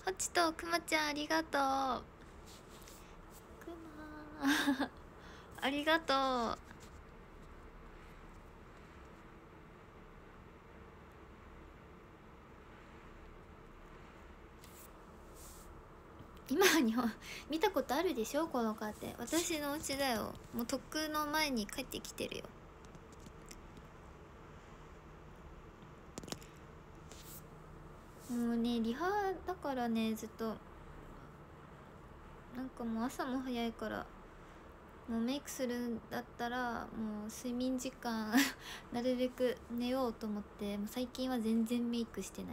ポチとくまちゃんありがとう。くまありがとう。今日本見たことあるでしょ、このカーテン。私のお家だよ。もうとっくの前に帰ってきてるよ。もうねリハだからね、ずっとなんかもう朝も早いから、もうメイクするんだったらもう睡眠時間なるべく寝ようと思って、もう最近は全然メイクしてない。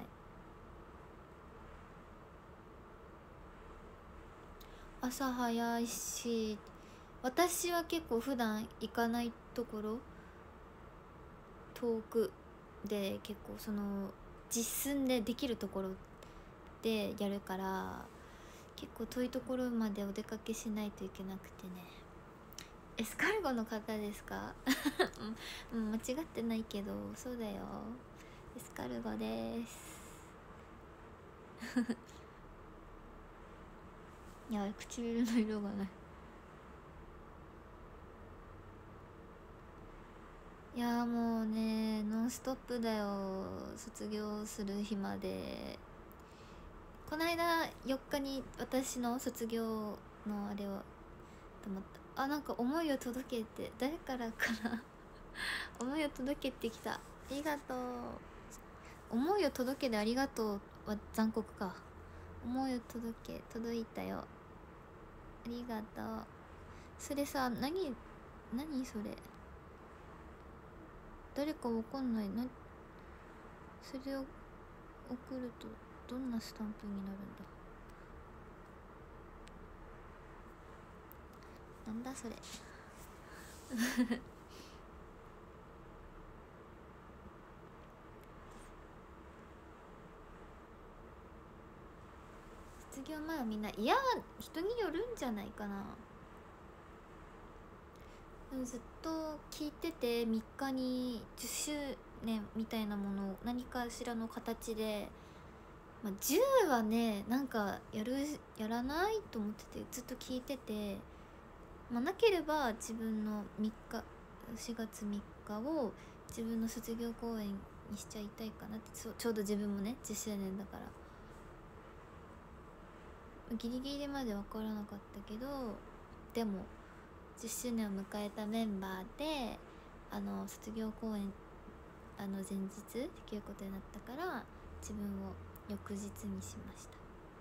朝早いし、私は結構普段行かないところ、遠くで結構その実寸でできるところでやるから、結構遠いところまでお出かけしないといけなくてね。エスカルゴの方ですか？うん、間違ってないけどそうだよ、エスカルゴです。いや唇の色がない。いやもうねノンストップだよ、卒業する日まで。この間4日に私の卒業のあれをと思った。あ、なんか思いを届けて、誰からかな思いを届けてきた。ありがとう。思いを届けでありがとうは残酷か。思いを届いたよ。ありがとう。それさ、何それ、誰かわかんないな。それを送るとどんなスタンプになるんだ。なんだそれ卒業前はみんな、いや人によるんじゃないかな。ずっと聞いてて、3日に10周年みたいなものを何かしらの形で、まあ、10はねなんかやらないと思っててずっと聞いてて、まあ、なければ自分の4月3日を自分の卒業公演にしちゃいたいかなって。ちょうど自分もね10周年だから、ギリギリまで分からなかったけど、でも10周年を迎えたメンバーで卒業公演前日できることになったから、自分を翌日にしました。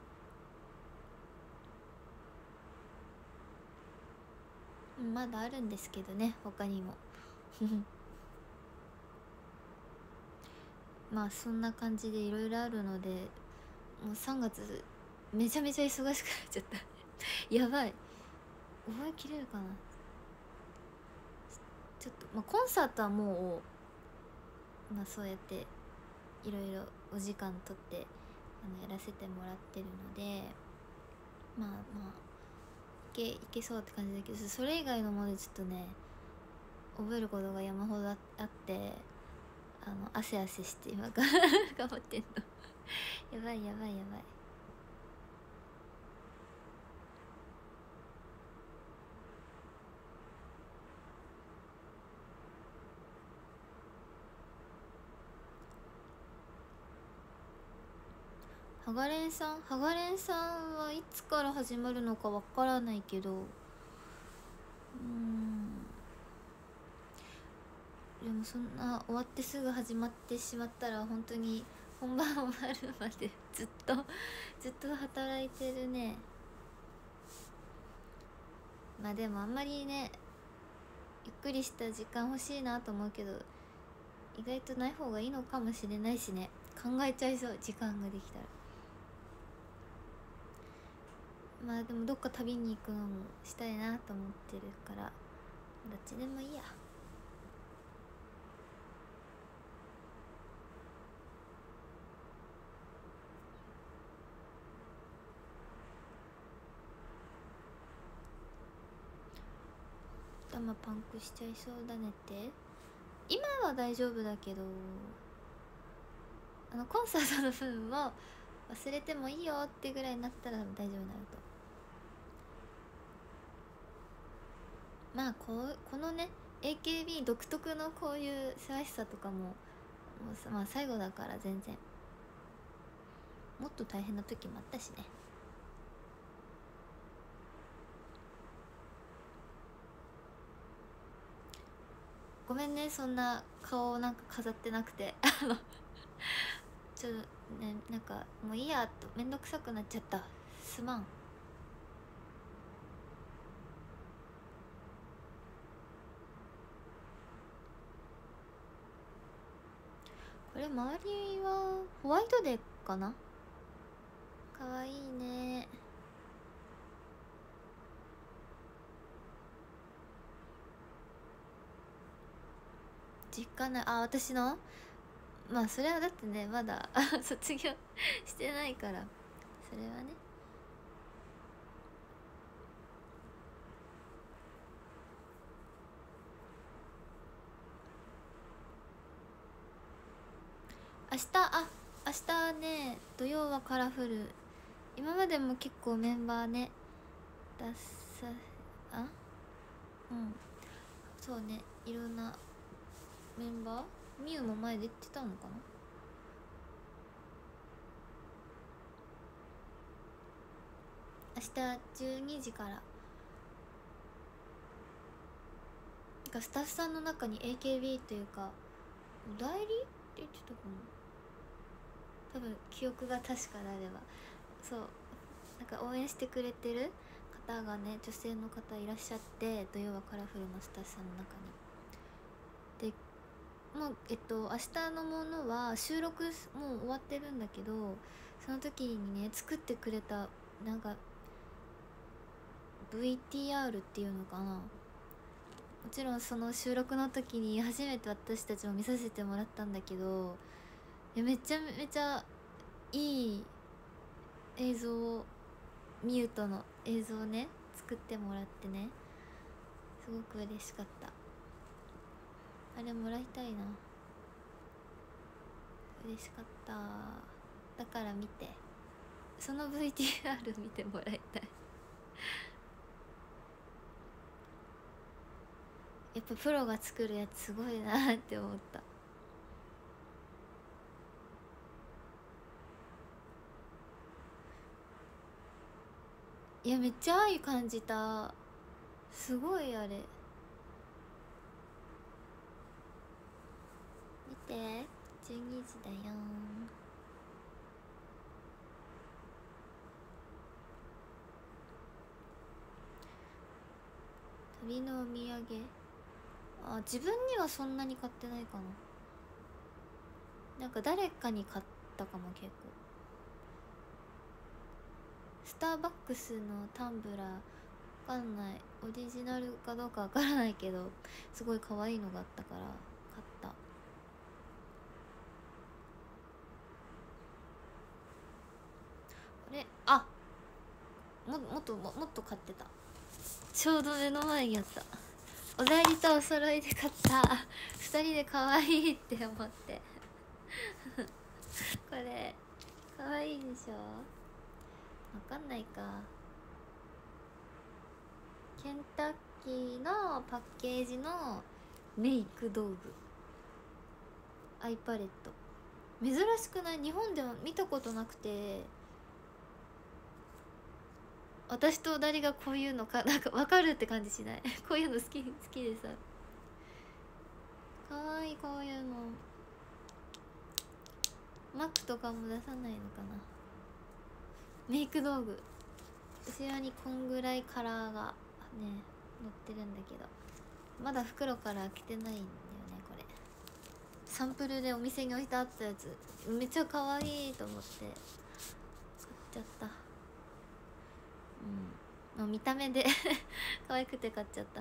まだあるんですけどね、他にもまあそんな感じでいろいろあるので、もう3月めちゃめちゃ忙しくなっちゃったやばい、覚えきれるかな。ちょっと、まあ、コンサートはもう、まあ、そうやっていろいろお時間とってやらせてもらってるので、まあいけそうって感じだけど、それ以外のものでちょっとね覚えることが山ほどあって、汗して今頑張ってんのやばいやばいやばい。ハガレンさんはいつから始まるのかわからないけど、でもそんな終わってすぐ始まってしまったら本当に本番終わるまでずっと働いてるね。まあでもあんまりねゆっくりした時間欲しいなと思うけど、意外とない方がいいのかもしれないしね。考えちゃいそう、時間ができたら。まあでもどっか旅に行くのもしたいなと思ってるから、どっちでもいいや。頭パンクしちゃいそうだねって。今は大丈夫だけど、コンサートの分は忘れてもいいよってぐらいになったら大丈夫になると。まあこのね AKB 独特のこういうせわしさとかもまあ最後だから全然もっと大変な時もあったしね。ごめんね、そんな顔なんか飾ってなくてちょっとね、なんかもういいやとめんどくさくなっちゃった、すまん。これ周りはホワイトデーかな。かわいいね。実家ない。あ、私のまあそれはだってねまだ卒業してないから、それはね。明日ね、土曜はカラフル。今までも結構メンバーね出さあうんそうね、いろんなメンバー、みゆも前出てたのかな。明日12時から。なんかスタッフさんの中に AKB というか代理って言ってたかな、多分記憶が確かであれば。そう、なんか応援してくれてる方がね、女性の方いらっしゃって、土曜はカラフルのスタッフさんの中に。でもう明日のものは収録もう終わってるんだけど、その時にね作ってくれたなんか VTR っていうのかな。もちろんその収録の時に初めて私たちも見させてもらったんだけど、いやめちゃめちゃいい映像を、ミュートの映像をね作ってもらってね、すごく嬉しかった。あれもらいたいな、嬉しかった。だから見て、その VTR 見てもらいたいやっぱプロが作るやつすごいなって思った。いやめっちゃ愛感じた、すごいあれ。見て、12時だよ。旅のお土産、あ、自分にはそんなに買ってないかな。なんか誰かに買ったかも。結構スターバックスのタンブラー、わかんない、オリジナルかどうかわからないけどすごい可愛いのがあったから買った。これもっと買ってた。ちょうど目の前にあった。おだいりとお揃いで買った。2人で可愛いって思ってこれ可愛いでしょ。わかんないか。ケンタッキーのパッケージのメイク道具、アイパレット。珍しくない？日本では見たことなくて、私とおだりがこういうのかなんか分かるって感じしないこういうの好きでさ。かわいい、こういうの。マックとかも出さないのかな。メイク道具、後ろにこんぐらいカラーがね載ってるんだけど、まだ袋から開けてないんだよね。これサンプルでお店に置いてあったやつ、めっちゃ可愛いと思って買っちゃった。もう見た目で可愛くて買っちゃった。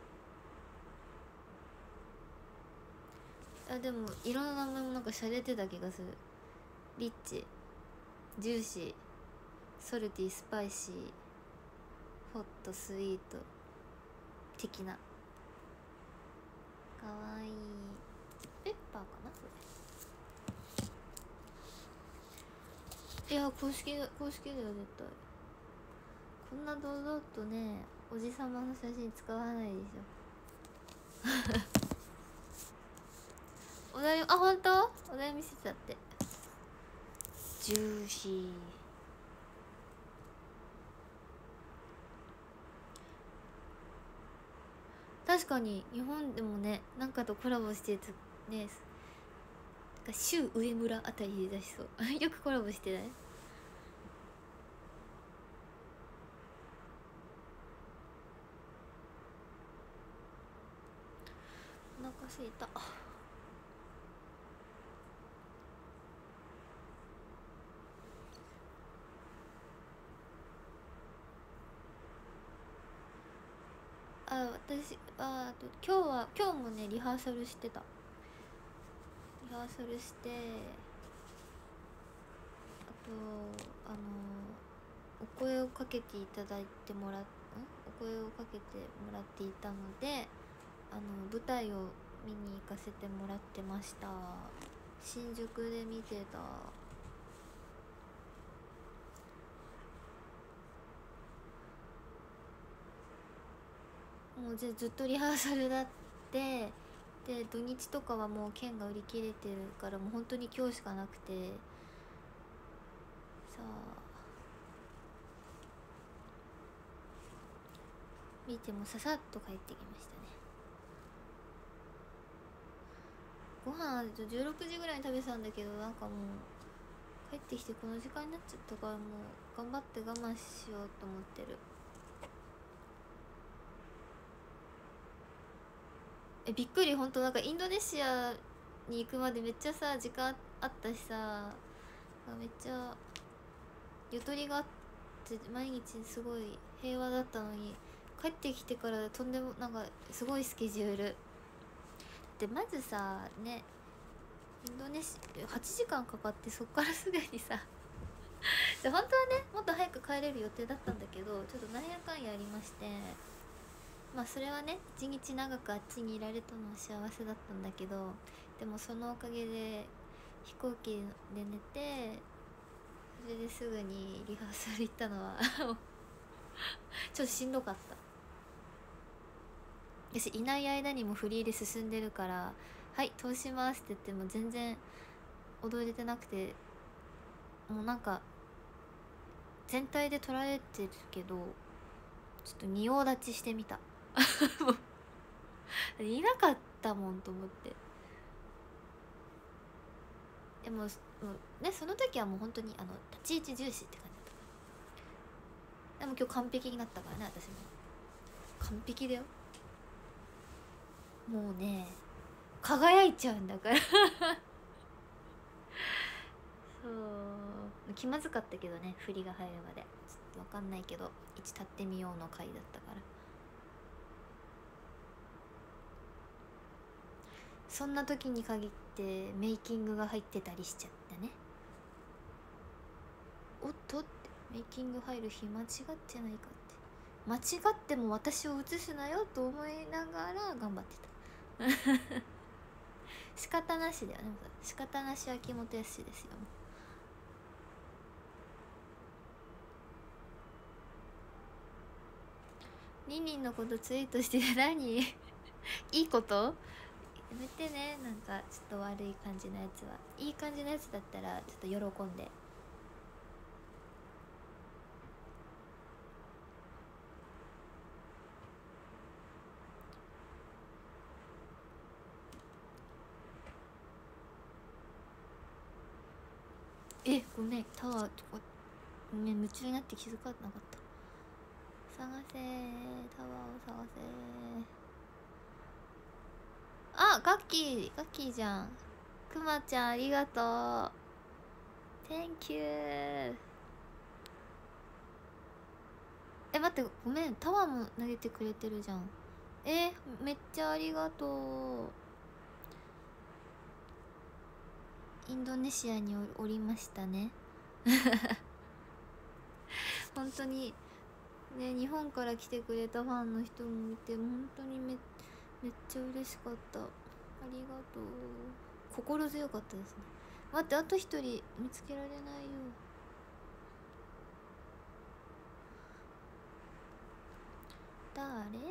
あ、でも色の名前もなんか洒落てた気がする。リッチ、ジューシー、ソルティ、スパイシー、ホット、スイート的な。かわいい。ペッパーかなこれ。 いや公式だよ絶対。こんな堂々とねおじさまの写真使わないでしょ。お題、あ、本当？お題見せたって。ジューシー。確かに日本でもねなんかとコラボしてるね、シュウ上村あたりで出しそうよくコラボしてない？お腹すいた。私今日もねリハーサルしてた。リハーサルして、あとお声をかけていただいてもらっお声をかけてもらっていたので舞台を見に行かせてもらってました。新宿で見てた。もうずっとリハーサルだって、で土日とかはもう券が売り切れてるからもう本当に今日しかなくてさあ、見てもささっと帰ってきましたね。ご飯16時ぐらいに食べてたんだけど、なんかもう帰ってきてこの時間になっちゃったからもう頑張って我慢しようと思ってる。びっくり、ほんとなんかインドネシアに行くまでめっちゃさ時間あったしさ、めっちゃゆとりがあって毎日すごい平和だったのに、帰ってきてからとんでもなんかすごいスケジュールで、まずさねインドネシア8時間かかって、そっからすぐにさ本当はねもっと早く帰れる予定だったんだけど、ちょっとなんやかんやありまして、まあそれはね一日長くあっちにいられたのは幸せだったんだけど、でもそのおかげで飛行機で寝て、それですぐにリハーサル行ったのはちょっとしんどかった。私いない間にもフリーで進んでるから「はい通します」って言っても全然踊れてなくて、もうなんか全体で捉えてるけどちょっと仁王立ちしてみたいなかったもんと思って。でもねその時はもう本当に立ち位置重視って感じだったから。でも今日完璧になったからね、私も完璧だよ。もうね輝いちゃうんだからそう気まずかったけどね、振りが入るまでちょっと分かんないけど、一立ってみようの回だったから。そんな時に限ってメイキングが入ってたりしちゃったね。おっとってメイキング入る日間違ってないかって、間違っても私を映すなよと思いながら頑張ってた仕方なしだよね、仕方なし秋元康ですよ。リンリンのことツイートしてて何いいことやめてね、なんかちょっと悪い感じのやつは。いい感じのやつだったらちょっと喜んで。ごめんタワーとかごめん夢中になって気づかなかった。探せタワーを探せ。あ、ガッキーじゃん。くまちゃんありがとう。 Thank you。 待ってごめん、タワーも投げてくれてるじゃん。めっちゃありがとう。インドネシアにおりましたね本当にね、日本から来てくれたファンの人もいて本当にめっちゃ嬉しかった。ありがとう。心強かったですね。待って、あと一人見つけられないよ。 れ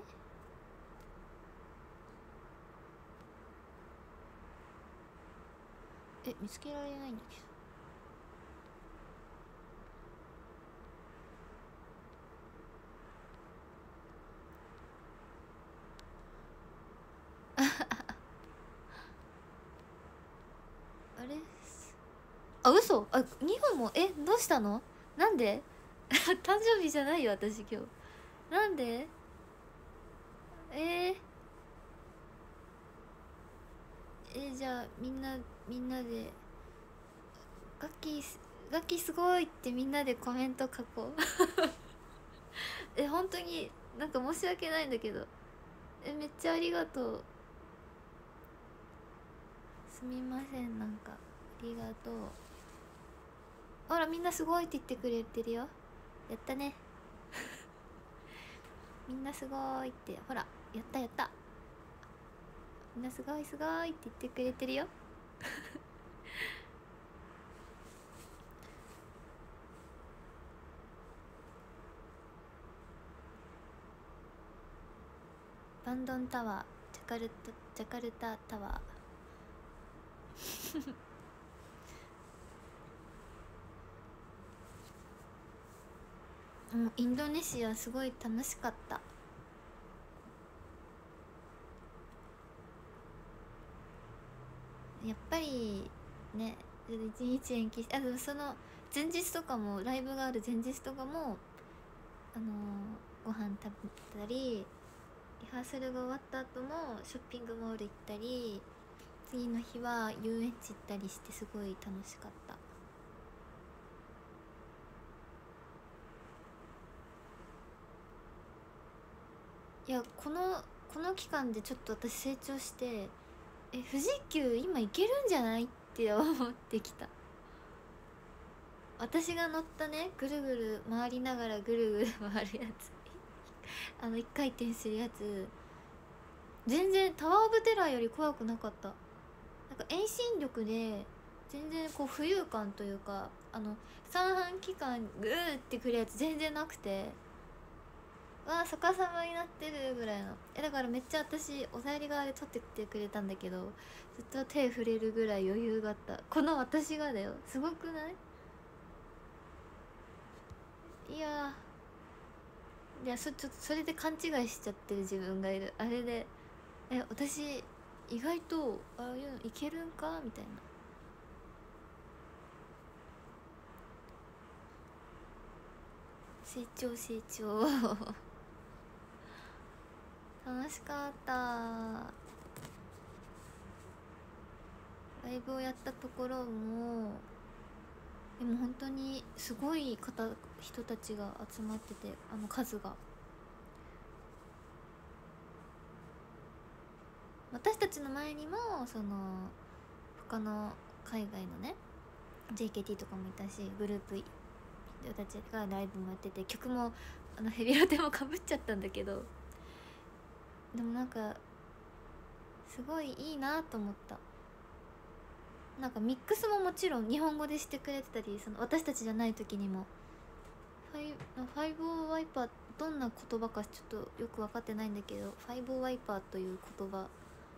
見つけられないんだけど。あれ嘘2本もどうしたの？なんで誕生日じゃないよ私今日。なんでじゃあみんなでガッキーすごいってみんなでコメント書こう本当になんか申し訳ないんだけどめっちゃありがとう。すみません、なんかありがとう。ほらみんなすごいって言ってくれてるよ。やったねみんなすごいって、ほらやったやった、みんなすごいすごいって言ってくれてるよバンドンタワー、ジャカルタタワーインドネシアすごい楽しかった。やっぱりね、一日延期して、でもその前日とかも、ライブがある前日とかもご飯食べたり、リハーサルが終わった後もショッピングモール行ったり、次の日は遊園地行ったりしてすごい楽しかった。いやこの期間でちょっと私成長して、富士急今行けるんじゃないって思ってきた。私が乗ったね、ぐるぐる回りながらぐるぐる回るやつ一回転するやつ、全然タワー・オブ・テラーより怖くなかった。なんか遠心力で全然こう浮遊感というか、三半規管グーってくるやつ全然なくて、わあ逆さまになってるぐらいの。だからめっちゃ私お座り側で撮ってきてくれたんだけど、ずっと手触れるぐらい余裕があった。この私がだよ、すごくない？いやちょっとそれで勘違いしちゃってる自分がいる。あれで私意外とああいうのいけるんかみたいな。成長楽しかった。ライブをやったところもでも本当にすごい人たちが集まってて、数が、私たちの前にもその他の海外のね JKT とかもいたし、グループ人たちがライブもやってて、曲もヘビロテもかぶっちゃったんだけど、でもなんかすごいいいなと思った。なんかミックスももちろん日本語でしてくれてたり、その私たちじゃない時にもファイブオーワイパー、どんな言葉かちょっとよく分かってないんだけど、ファイブオーワイパーという言葉、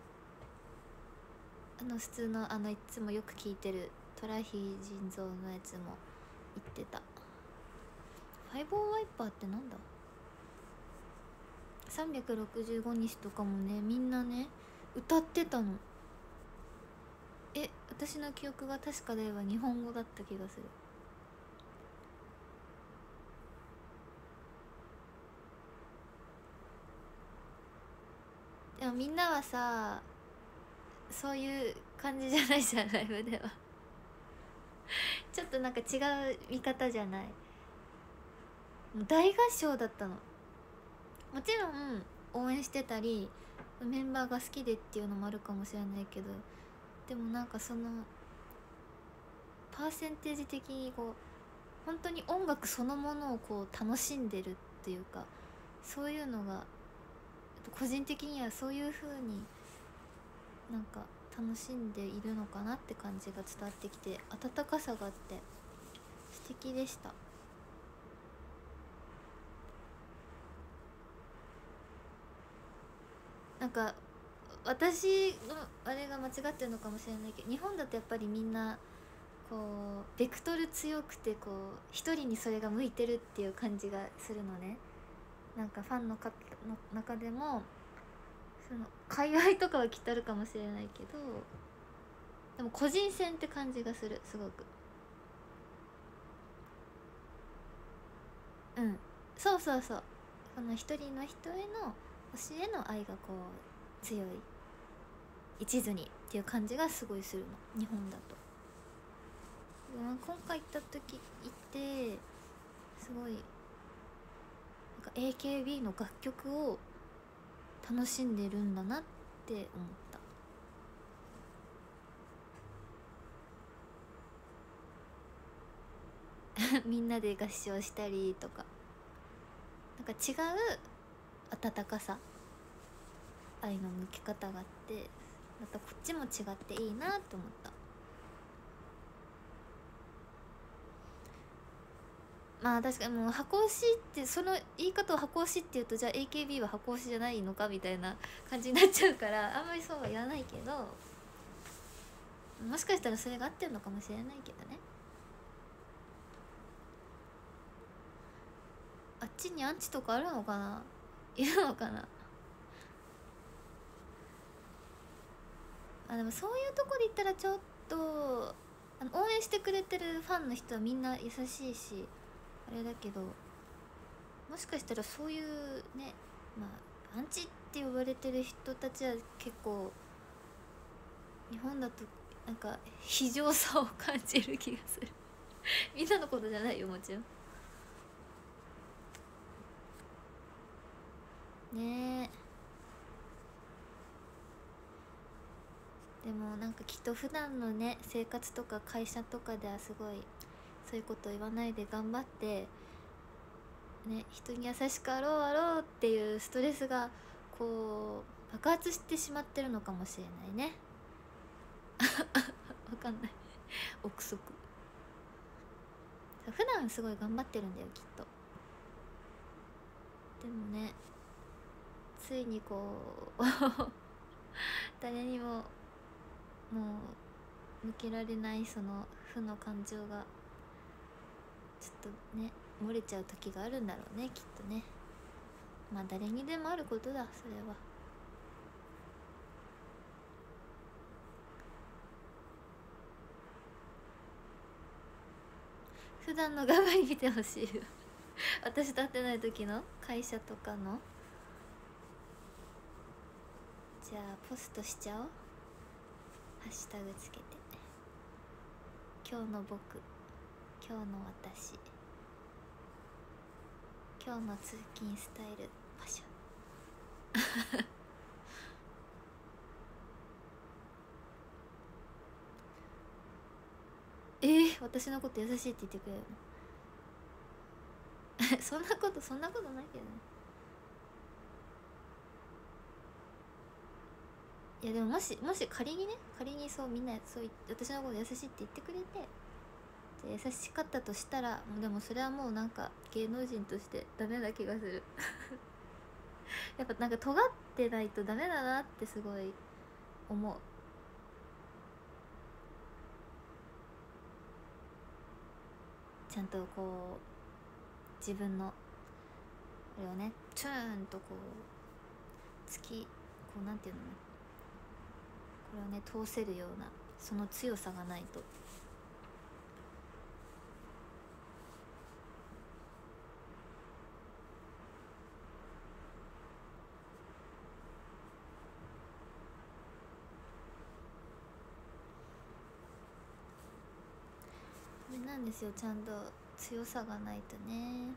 普通のいつもよく聞いてるトラヒ腎臓のやつも言ってた。ファイブオーワイパーってなんだ。365日とかもね、みんなね歌ってたの。私の記憶が確かでは日本語だった気がする。でもみんなはさ、そういう感じじゃないじゃん、ライブではちょっとなんか違う見方じゃない。もう大合唱だったの。もちろん応援してたりメンバーが好きでっていうのもあるかもしれないけど、でもなんかそのパーセンテージ的にこう本当に音楽そのものをこう楽しんでるっていうか、そういうのが個人的にはそういう風になんか楽しんでいるのかなって感じが伝わってきて、温かさがあって素敵でした。 なんか私のあれが間違ってるのかもしれないけど、日本だとやっぱりみんなこうベクトル強くて、こう一人にそれが向いてるっていう感じがするのね。なんかファンの方の中でもその界隈とかはきっとあるかもしれないけど、でも個人戦って感じがする、すごく。うん、そうそうそう。その一人の人への推しへの愛がこう強い、一途にっていう感じがすごいするの、日本だと。今回行った時行ってすごいなんか AKB の楽曲を楽しんでるんだなって思った。みんなで合唱したりとか、なんか違う温かさ、愛の向き方があって、またこっちも違っていいなと思った。まあ確かにもう箱推しってその言い方を箱推しっていうと、じゃあ AKB は箱推しじゃないのかみたいな感じになっちゃうから、あんまりそうは言わないけど、もしかしたらそれが合ってるのかもしれないけどね。あっちにアンチとかあるのかな、いるのかな。あ、でもそういうとこで言ったらちょっと応援してくれてるファンの人はみんな優しいしあれだけど、もしかしたらそういうね、まあアンチって呼ばれてる人たちは結構日本だとなんか非常さを感じる気がする。みんなのことじゃないよ、もちろんね。でもなんかきっと普段のね生活とか会社とかではすごいそういうこと言わないで頑張ってね、人に優しくあろうあろうっていうストレスがこう爆発してしまってるのかもしれないね。わかんない。憶測。普段すごい頑張ってるんだよきっと。でもね、ついにこう誰にももう向けられないその負の感情がちょっとね漏れちゃう時があるんだろうね、きっとね。まあ誰にでもあることだ、それは。普段の頑張り見てほしいよ。私と会ってない時の会社とかの。じゃあポストしちゃおう、ハッシュタグつけて。今日の僕、今日の私、今日の通勤スタイルパシャ。私のこと優しいって言ってくれるの？そんなことないけどね。いやでももし仮にそうみんなそう私のこと優しいって言ってくれて、で優しかったとしたら、でもそれはもうなんか芸能人としてダメな気がする。やっぱなんか尖ってないとダメだなってすごい思う。ちゃんとこう自分のあれをねチューンとこうこうなんていうのね、これをね通せるようなその強さがないと。これなんですよ、ちゃんと強さがないとね。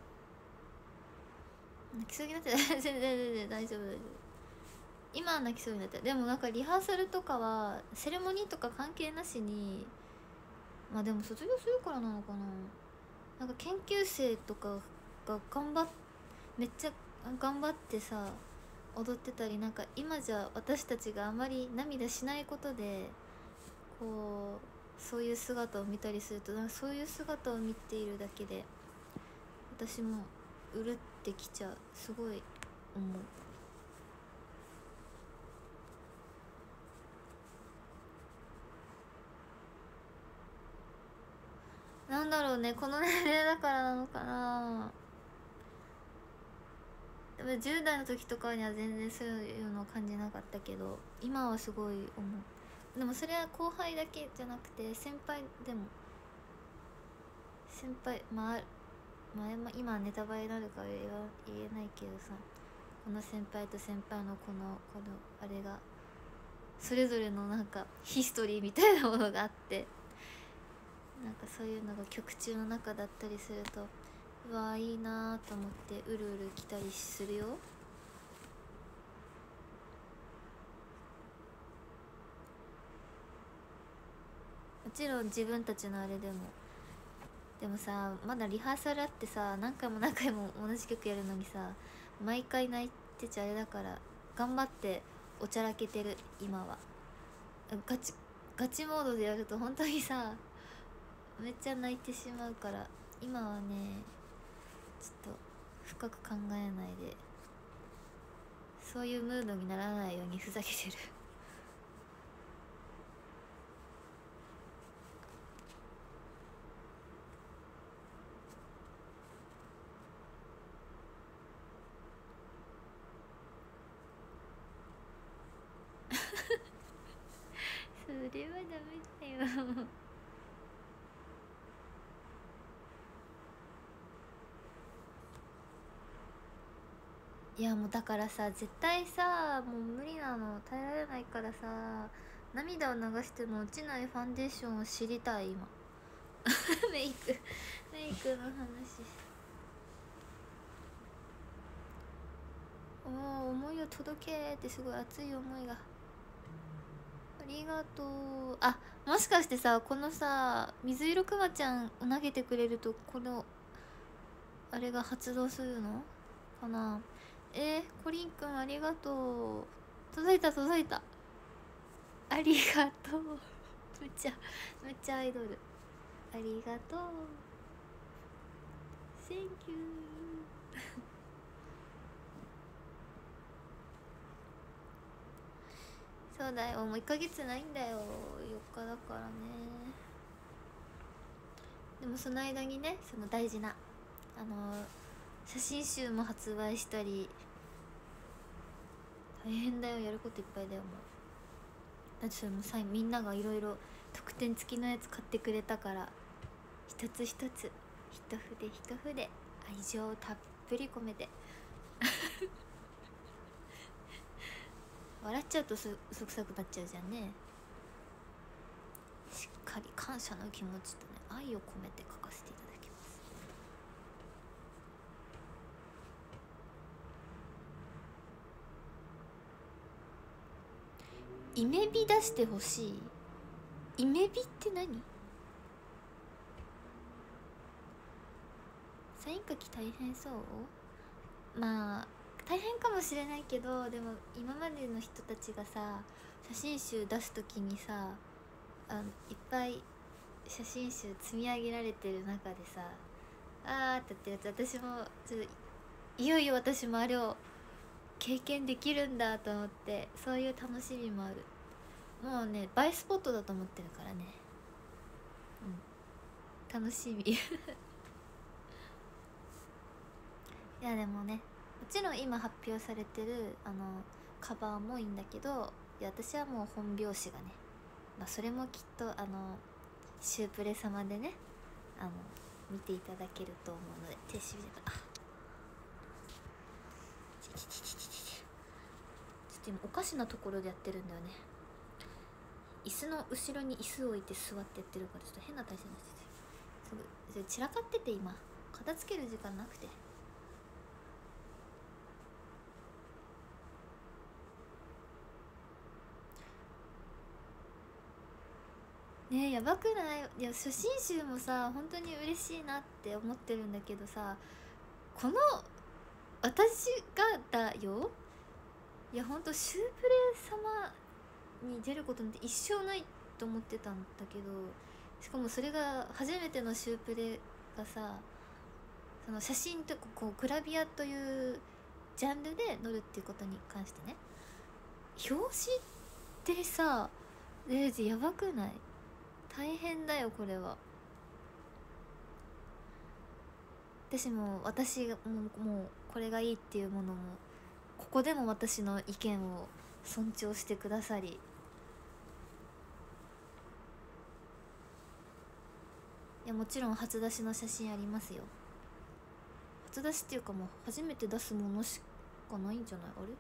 泣きそうになって全然大丈夫。今は泣きそうになって、でもなんかリハーサルとかはセレモニーとか関係なしに、まあでも卒業するからなのかな、なんか研究生とかがめっちゃ頑張ってさ踊ってたり、なんか今じゃ私たちがあまり涙しないことでこうそういう姿を見たりすると、なんかそういう姿を見ているだけで私もうるってきちゃう、すごい思う。 ろうね、この年齢だからなのかな。でも10代の時とかには全然そういうのを感じなかったけど、今はすごい思う。でもそれは後輩だけじゃなくて先輩でも、先輩今ネタバレになるから言えないけどさ、この先輩と先輩のこのあれがそれぞれのなんかヒストリーみたいなものがあって、なんかそういうのが曲中の中だったりすると、うわーいいなーと思ってうるうる来たりするよ。もちろん自分たちのあれでもさ、まだリハーサルあってさ、何回も同じ曲やるのにさ、毎回泣いてちゃあれだから、頑張っておちゃらけてる今は。ガチモードでやると本当にさ、めっちゃ泣いてしまうから、今はねちょっと深く考えないで、そういうムードにならないようにふざけてる。それはダメだよ。いやもうだからさ、絶対さ、もう無理なの、耐えられないからさ、涙を流しても落ちないファンデーションを知りたい今。メイクの話。おお、思いを届けってすごい熱い思いが。ありがとう。あ、もしかしてさ、このさ水色くまちゃんを投げてくれると、このあれが発動するのかな。コリンくんありがとう。届いた。ありがとう。めっちゃアイドル。ありがとう。Thank you。 そうだよ、もう1ヶ月ないんだよ、4日だからね。でもその間にね、その大事な写真集も発売したり、大変だよ、やることいっぱいだよ。もうだってそれもさ、みんながいろいろ特典付きのやつ買ってくれたから、一つ一つ一筆一筆愛情をたっぷり込めて笑っちゃうと嘘くさくなっちゃうじゃんね。しっかり感謝の気持ちとね、愛を込めて書かせていただきます。イメビ出してほしい。イメビって何？サイン書き大変そう？まあ大変かもしれないけど、でも今までの人たちがさ、写真集出す時にさ、いっぱい写真集積み上げられてる中でさ、あーってやつ、私もちょっといよいよ私もあれを経験できるんだと思って、そういう楽しみもある。もうね、映えスポットだと思ってるからね。楽しみ。いやでもね、もちろん今発表されてるカバーもいいんだけど、いや私はもう本拍子がね、それもきっとシュープレ様でね、見ていただけると思うので、手しびれた。ちょっと今おかしなところでやってるんだよね。椅子の後ろに椅子を置いて座ってやってるから、ちょっと変な体勢になってて、すぐ散らかってて、今片付ける時間なくて。ねえ、やばくない？いや写真集もさ、本当に嬉しいなって思ってるんだけどさ、この私がだよ。いやほんとシュープレ様に出ることなんて一生ないと思ってたんだけど、しかもそれが初めてのシュープレがさ、その写真とこうグラビアというジャンルで載るっていうことに関してね、表紙ってさ、やばくない？大変だよこれは。 私ももうこれがいいっていうものもここでも私の意見を尊重してくださり、いやもちろん初出しの写真ありますよ。初出しっていうかもう初めて出すものしかないんじゃない？あれ、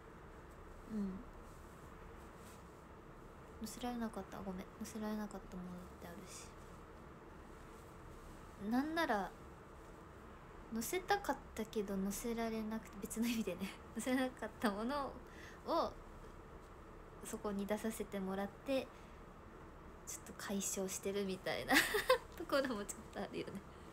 載せられなかった、ごめん、載せられなかったものってあるし、なんなら載せたかったけど載せられなくて、別の意味でね載せなかったものをそこに出させてもらってちょっと解消してるみたいなところもちょっとあるよね。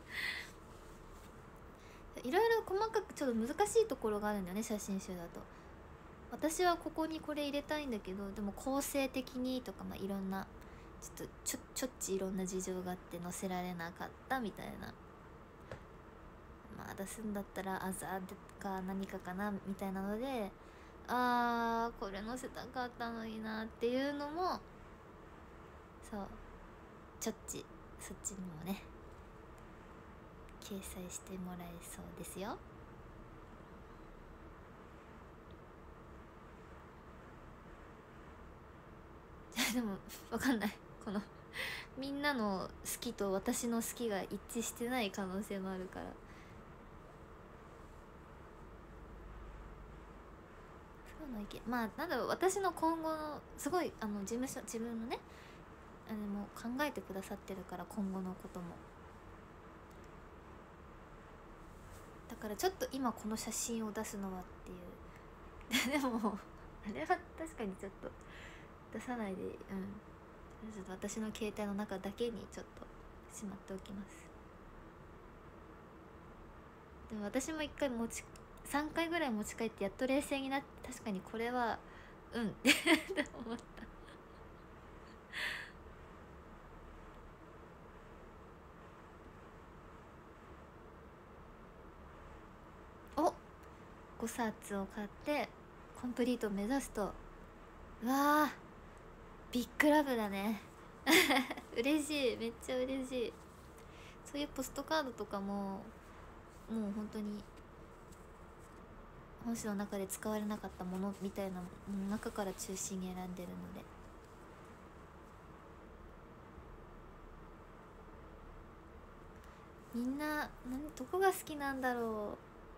いろいろ細かくちょっと難しいところがあるんだよね、写真集だと。私はここにこれ入れたいんだけど、でも構成的にとか、いろんなちょっとちょっちいろんな事情があって載せられなかったみたいな、出すんだったらあざでか何かかなみたいなので、これ載せたかったのになっていうのも、そうちょっちそっちにもね掲載してもらえそうですよ。でも分かんない、このみんなの好きと私の好きが一致してない可能性もあるから、プロの意見、なんだろう、私の今後のすごい事務所、自分のねも考えてくださってるから、今後のことも。だからちょっと今この写真を出すのはっていうでもあれは確かにちょっと出さないで、ちょっと私の携帯の中だけにちょっとしまっておきます。でも私も1回3回ぐらい持ち帰ってやっと冷静になって、確かにこれはって思ったお、5冊を買ってコンプリートを目指すと、うわービッグラブだね嬉しい、めっちゃ嬉しい。そういうポストカードとかももう本当に本誌の中で使われなかったものみたいなものの中から中心に選んでるので、みんなどこが好きなんだろ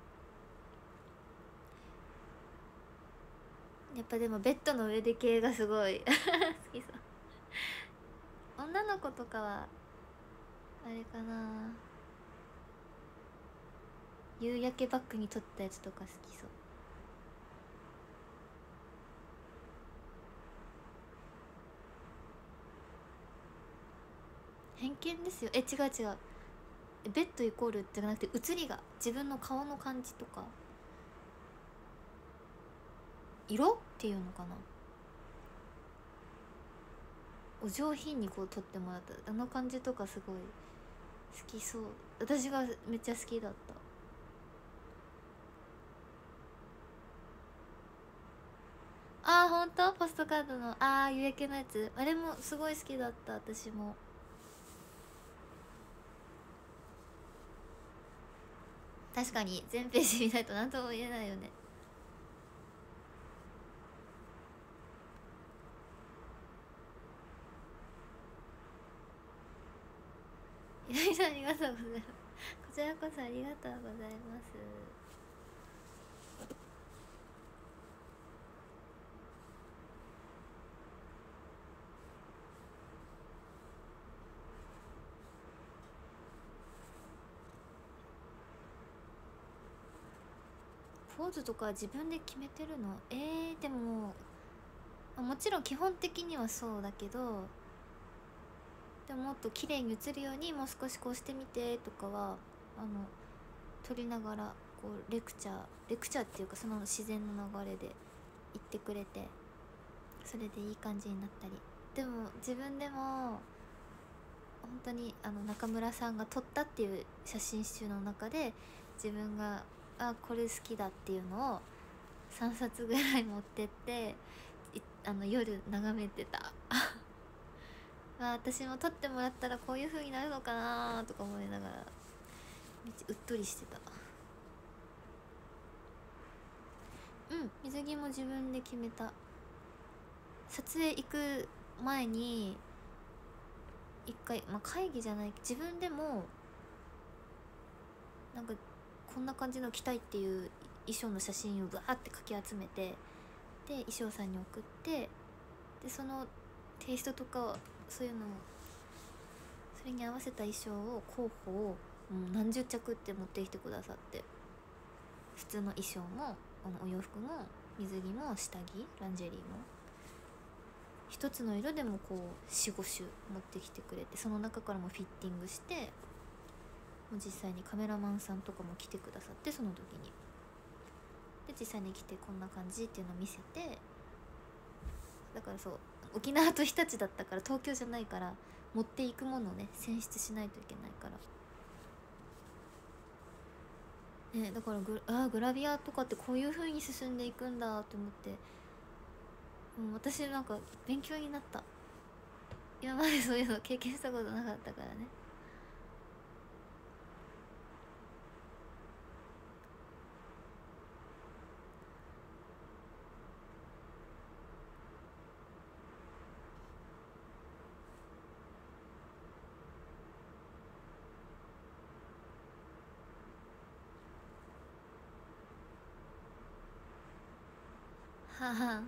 う。やっぱでもベッドの上で系がすごい好きそう。女の子とかはあれかな、夕焼けバッグに撮ったやつとか好きそう。偏見ですよ。違う違う、ベッドイコールじゃなくて写りが自分の顔の感じとか色っていうのかな、お上品にこう撮ってもらったあの感じとかすごい好きそう。私がめっちゃ好きだった。ほんとポストカードの夕焼けのやつ、あれもすごい好きだった。私も確かに全ページ見ないと何とも言えないよね。ひろみさんありがとうございます。こちらこそありがとうございます。ポーズとか自分で決めてるの？でももちろん基本的にはそうだけど、でももっと綺麗に映るようにもう少しこうしてみてとかは撮りながらこうレクチャーっていうか、その自然の流れで言ってくれて、それでいい感じになったり。でも自分でも本当に中村さんが撮ったっていう写真集の中で自分がこれ好きだっていうのを3冊ぐらい持ってって夜眺めてた私も撮ってもらったらこういう風になるのかなとか思いながらうっとりしてた。水着も自分で決めた。撮影行く前に一回、会議じゃない、自分でもなんかこんな感じの着たいっていう衣装の写真をバーってかき集めて、で衣装さんに送って、でそのテイストとかそういうのを、それに合わせた衣装を候補をもう何十着って持ってきてくださって、普通の衣装もお洋服も水着も下着ランジェリーも一つの色でもこう 4,5 種持ってきてくれて、その中からもフィッティングして、もう実際にカメラマンさんとかも来てくださって、その時にで実際に来てこんな感じっていうのを見せて、だからそう、沖縄と日立だったから東京じゃないから、持っていくものをね選出しないといけないからね。だからグラビアとかってこういう風に進んでいくんだと思って、私なんか勉強になった。今までそういうの経験したことなかったからね。はは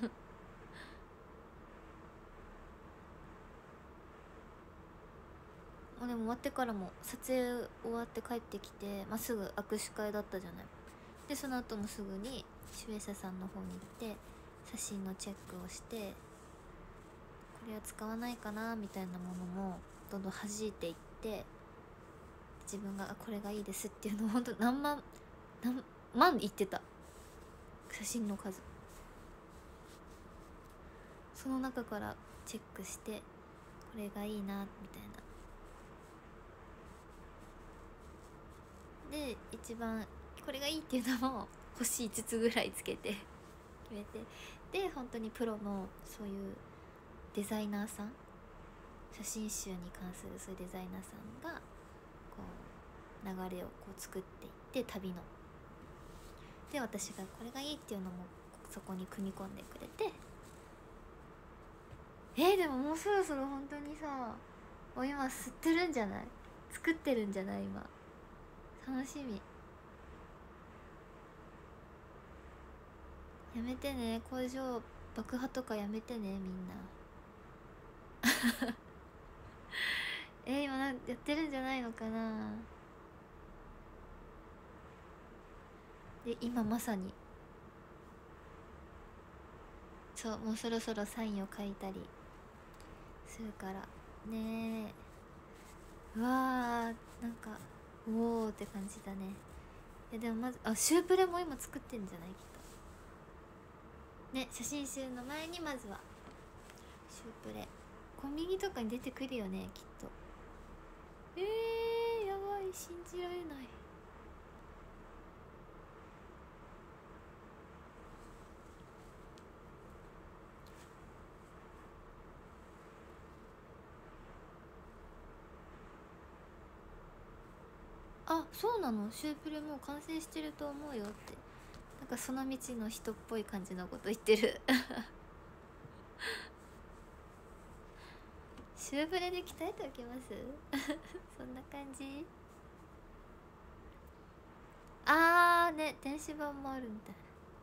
もうでも終わってからも撮影終わって帰ってきて、すぐ握手会だったじゃない。でその後もすぐに主演者さんの方に行って写真のチェックをして、これは使わないかなみたいなものもどんどん弾いていって、自分がこれがいいですっていうのをほんと何万言ってた、写真の数。その中からチェックして、これがいいなみたいなで、一番これがいいっていうのも星5つぐらいつけて決めて、で本当にプロのそういうデザイナーさん、写真集に関するそういうデザイナーさんがこう流れをこう作っていって、旅ので私がこれがいいっていうのもそこに組み込んでくれて、でももうそろそろ本当にさ、今吸ってるんじゃない、作ってるんじゃない、今楽しみ。やめてね、工場爆破とかやめてね、みんな今やってるんじゃないのかな。で今まさにそう、もうそろそろサインを書いたりするからね。うわー、なんかおおって感じだね。でもまずシュープレも今作ってんじゃない、きっとね。写真集の前にまずはシュープレ、コンビニとかに出てくるよね、きっと。やばい、信じられない。そうなの、シュープレもう完成してると思うよって、なんかその道の人っぽい感じのこと言ってるシュープレで鍛えておきますそんな感じ。ね、電子版もあるみたいな。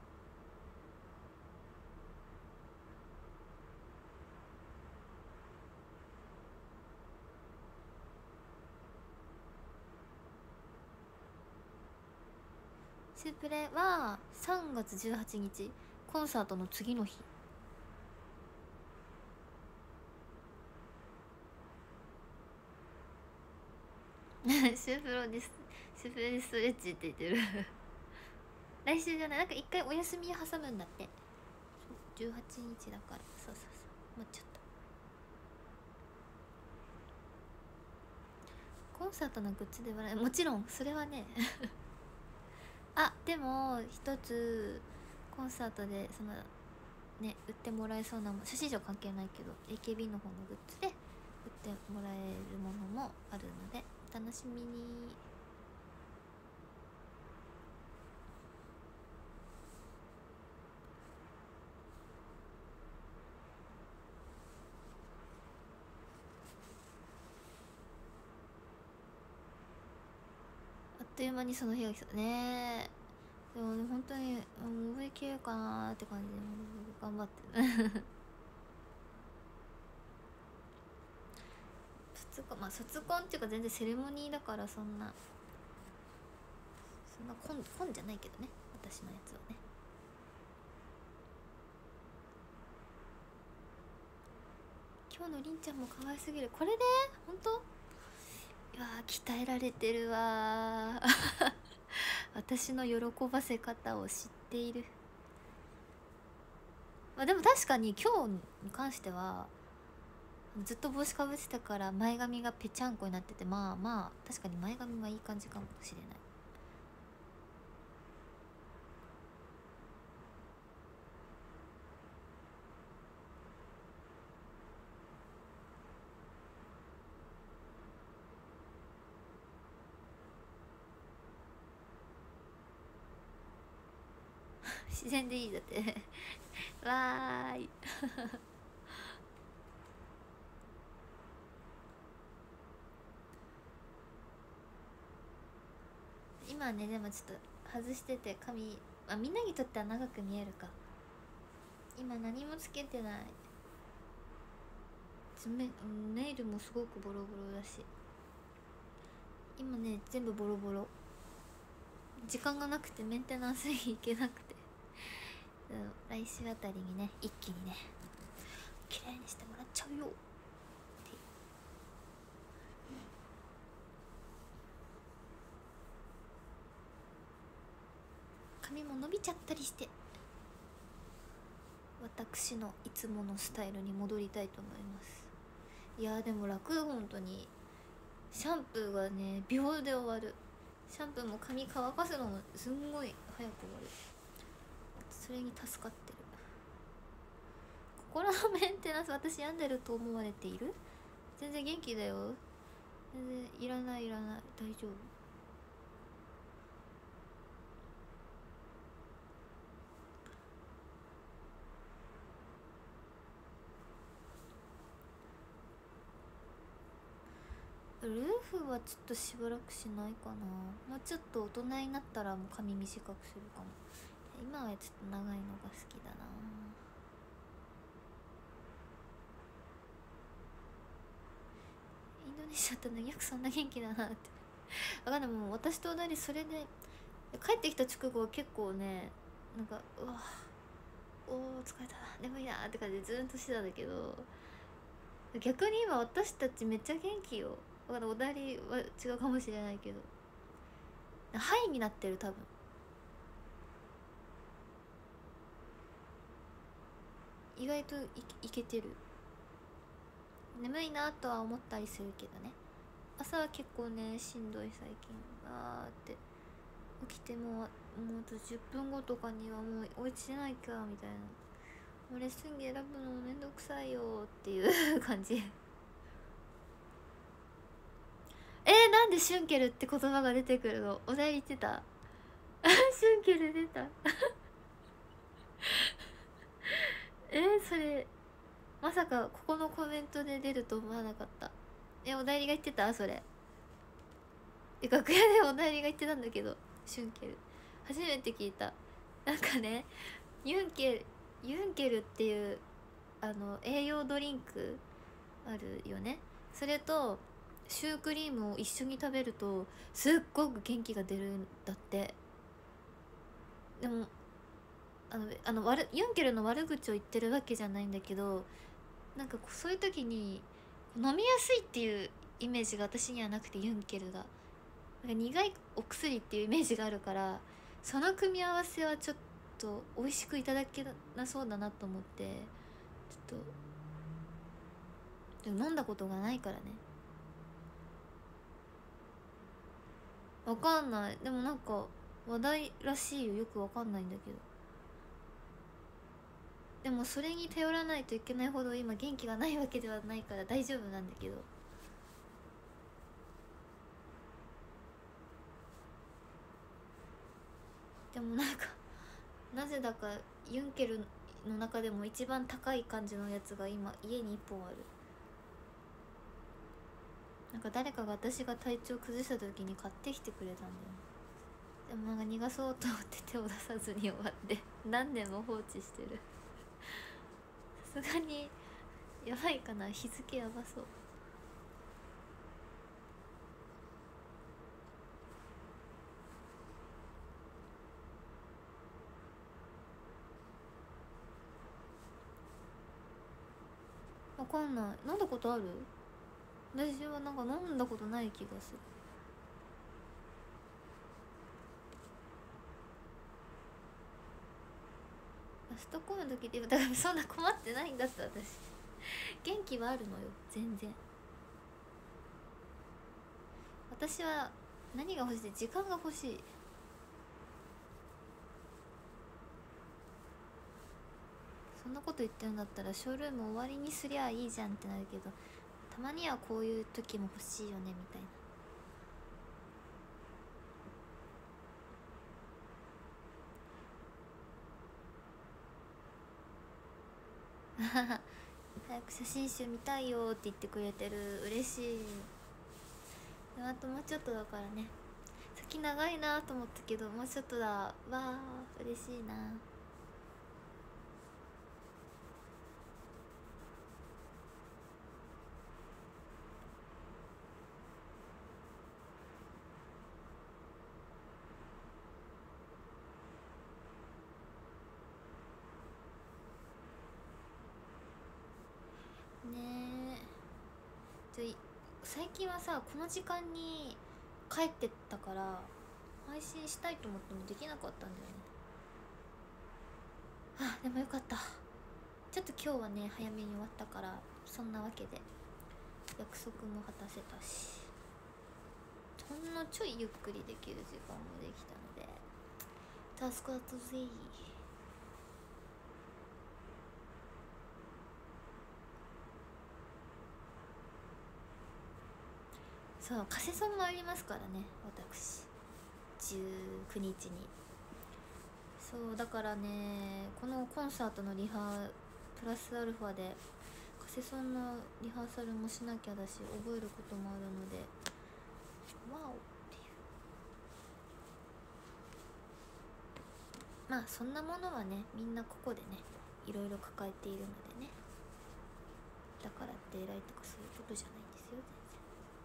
シュープレは3月18日コンサートの次の日シュープロです、シュープレでストレッチって言ってる来週じゃない、なんか一回お休み挟むんだって。18日だから、そう待っちゃった。コンサートのグッズではない、もちろんそれはねでも一つコンサートでそのね売ってもらえそうなもの、写真上関係ないけど AKB の方のグッズで売ってもらえるものもあるので、お楽しみに。 という間にその日が来たね。でもね、本当に覚えきれるかなーって感じで頑張ってるまあ卒コンっていうか全然セレモニーだから、そんなコンじゃないけどね、私のやつはね。今日のりんちゃんも可愛すぎる。これで本当、いや鍛えられてるわ私の喜ばせ方を知っている。まあでも確かに今日に関してはずっと帽子かぶってたから前髪がぺちゃんこになってて、まあまあ確かに前髪はいい感じかもしれない。自然でいいだってわーい今ね、でもちょっと外してて髪、みんなにとっては長く見えるか。今何もつけてない。ネイルもすごくボロボロだし、今ね全部ボロボロ。時間がなくてメンテナンスに行けなくて来週あたりにね一気にね綺麗にしてもらっちゃうよって。髪も伸びちゃったりして私のいつものスタイルに戻りたいと思います。いやでも楽、本当に。シャンプーがね秒で終わる。シャンプーも髪乾かすのもすんごい早く終わる。それに助かってる。心のメンテナンス私病んでると思われている？全然元気だよ。全然いらない大丈夫。ルーフはちょっとしばらくしないかな。もうちょっと大人になったらもう髪短くするかも。今はちょっと長いのが好きだな。インドネシアってね、よくそんな元気だなって分かんない。もう私と同じそれで帰ってきた直後は結構ね、なんかうわおー疲れた眠いなって感じでずーんとしてたんだけど、逆に今私たちめっちゃ元気よ。だからおだりは違うかもしれないけどハイになってる多分。意外といけてる。眠いなとは思ったりするけどね。朝は結構ねしんどい最近。って起きてもうあと10分後とかにはもうお家出ないかみたいな。もうレッスン着選ぶのめんどくさいよっていう感じなんでシュンケルって言葉が出てくるの？お題言ってたシュンケル出たそれまさかここのコメントで出ると思わなかった。お代理が言ってたそれ。楽屋でお代理が言ってたんだけど、シュンケル初めて聞いた。なんかね、ユンケルっていう栄養ドリンクあるよね。それとシュークリームを一緒に食べるとすっごく元気が出るんだって。でもユンケルの悪口を言ってるわけじゃないんだけど、なんかそういう時に飲みやすいっていうイメージが私にはなくて、ユンケルがなんか苦いお薬っていうイメージがあるから、その組み合わせはちょっと美味しくいただけなそうだなと思って、ちょっとでも飲んだことがないからね。わかんない。でもなんか話題らしいよ。よくわかんないんだけど、でもそれに頼らないといけないほど今元気がないわけではないから大丈夫なんだけど。でもなんかなぜだかユンケルの中でも一番高い感じのやつが今家に1本ある。 なんか誰かが私が体調崩した時に買ってきてくれたんだよね。でもなんか逃がそうと思って手を出さずに終わって何年も放置してる。さすがにやばいかな、日付やばそう。わかんない。飲んだことある？私はなんか飲んだことない気がする。ストックホルムの時ってだからそんな困ってないんだって私。元気はあるのよ全然。私は何が欲しいって時間が欲しい。そんなこと言ってるんだったらショールーム終わりにすりゃいいじゃんってなるけど、たまにはこういう時も欲しいよねみたいな。早く写真集見たいよって言ってくれてる、嬉しい。でもあともうちょっとだからね。先長いなと思ったけどもうちょっとだ。わあ嬉しいな。ねえ、最近はさこの時間に帰ってったから配信したいと思ってもできなかったんだよね。でもよかった。ちょっと今日はね早めに終わったから、そんなわけで約束も果たせたし、ほんのちょいゆっくりできる時間もできたので助かったぜ。そう、カセソンもありますからね私、19日に。そうだからね、このコンサートのリハプラスアルファでカセソンのリハーサルもしなきゃだし、覚えることもあるのでワオっていう。まあそんなものはねみんなここでねいろいろ抱えているのでね、だからって偉いとかそういうことじゃないんですよ全然。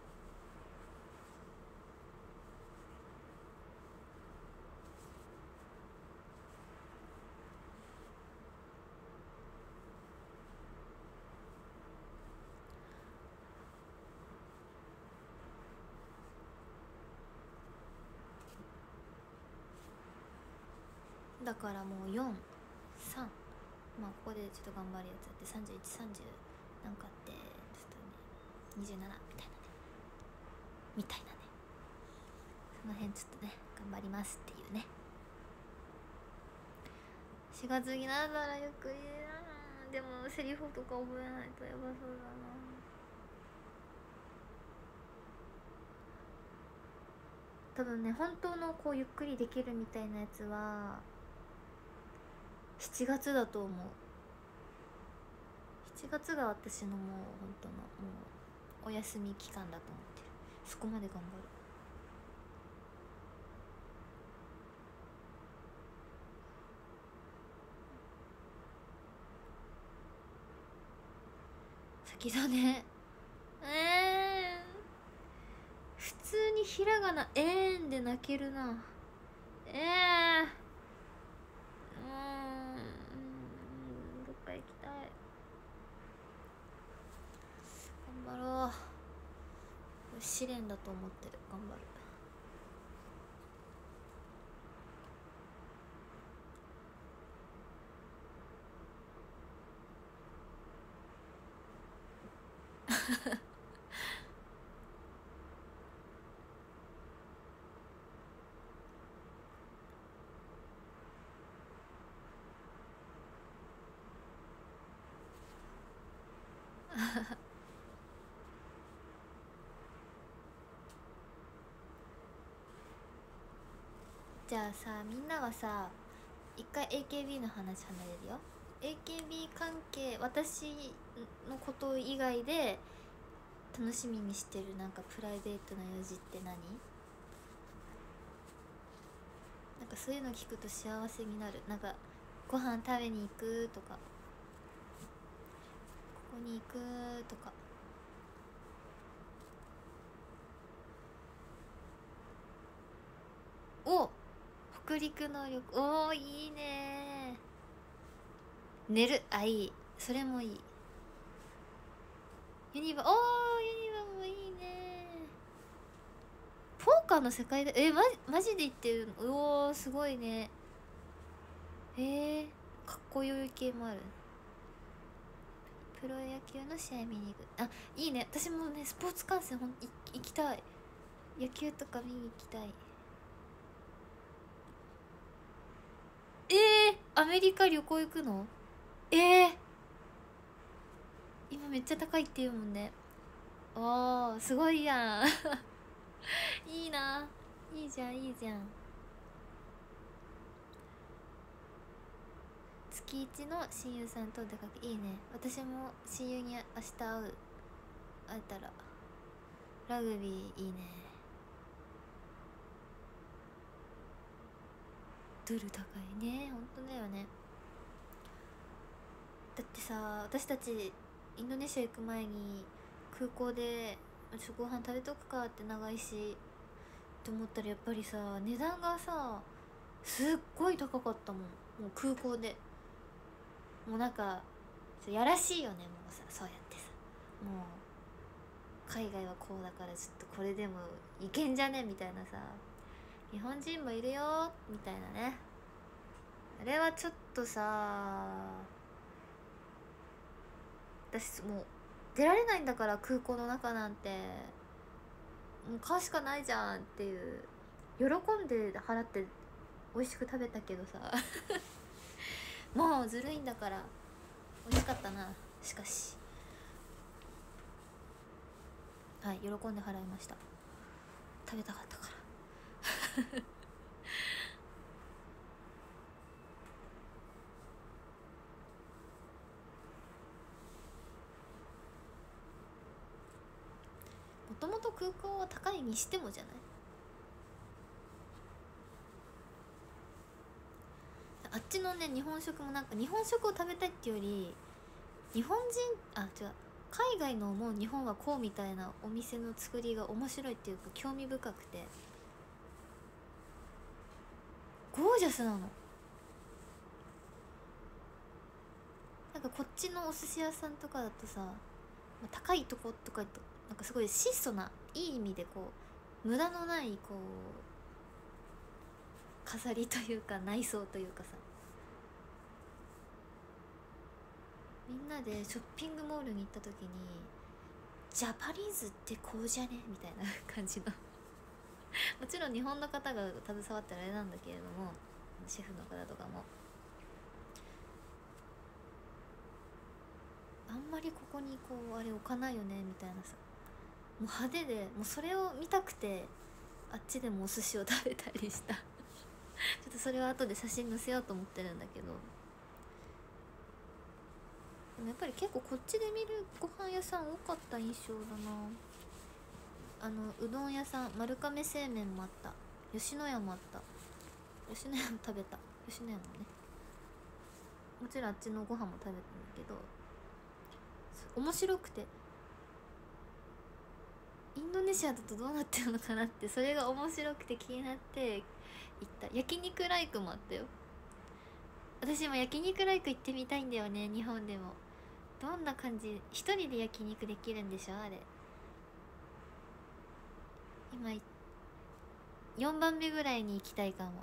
だからもう4、3、まあここでちょっと頑張るやつやって31、30なんかあってちょっとね27みたいなねその辺ちょっとね頑張りますっていうね。4月になったらゆっくりだな。でもセリフとか覚えないとやばそうだな。多分ね本当のこうゆっくりできるみたいなやつは7月だと思う。7月が私のもう本当のもうお休み期間だと思ってる。そこまで頑張る。先だね。普通にひらがなで泣けるな。どっか行きたい。頑張ろう。試練だと思ってる。頑張る。じゃあさ、みんなはさ一回 AKB の話離れるよ。 AKB 関係、私のこと以外で楽しみにしてるなんかプライベートな用事って何？なんかそういうの聞くと幸せになる。なんかご飯食べに行くとか、ここに行くとか。お、北陸の旅行、おーいいね。寝る、あ、いい、それもいい。ユニバ、おー、ユニバもいいね。ポーカーの世界で、マジで言ってるの？おー、すごいね。かっこよい系もある。プロ野球の試合見に行く。あ、いいね。私もね、スポーツ観戦行きたい。野球とか見に行きたい。アメリカ旅行行くの？今めっちゃ高いって言うもんね。おー、すごいやん。いいな。いいじゃん、いいじゃん。月一の親友さんと出かけ、いいね。私も親友に明日会えたら。ラグビーいいね。ドル高いね、ほんとだよね。だってさ、私たちインドネシア行く前に空港でご飯食べとくかって長いしって思ったら、やっぱりさ、値段がさすっごい高かったもん。もう空港でもうなんかやらしいよね。もうさ、そうやってさ、もう海外はこうだからちょっとこれでもいけんじゃねみたいなさ、日本人もいるよみたいなね。あれはちょっとさ、私もう出られないんだから、空港の中なんてもう買うしかないじゃんっていう。喜んで払って美味しく食べたけどさもうずるいんだから。美味しかったな、しかし。はい、喜んで払いました。食べたかったからもともと空港は高いにしてもじゃない？あっちのね、日本食もなんか日本食を食べたいっていうより、日本人、あ、違う、海外のもう日本はこうみたいなお店の作りが面白いっていうか興味深くて、ゴージャスなの。なんかこっちのお寿司屋さんとかだとさ、高いとことかとなんかすごい質素ないい意味でこう無駄のないこう飾りというか内装というかさ、みんなでショッピングモールに行った時にジャパニーズってこうじゃねみたいな感じのもちろん日本の方が携わったらあれなんだけれども、シェフの方とかもあんまりここにこうあれ置かないよねみたいなさ、もう派手で、もうそれを見たくてあっちでもお寿司を食べたりしたちょっとそれは後で写真載せようと思ってるんだけど、でもやっぱり結構こっちで見るご飯屋さん多かった印象だな。うどん屋さん、丸亀製麺もあった、吉野家もあった。吉野家も食べた。吉野家もね、もちろんあっちのご飯も食べたんだけど、面白くて、インドネシアだとどうなってるのかなって、それが面白くて気になって行った。焼肉ライクもあったよ。私も焼肉ライク行ってみたいんだよね、日本でも。どんな感じ、一人で焼肉できるんでしょあれ。今4番目ぐらいに行きたいかも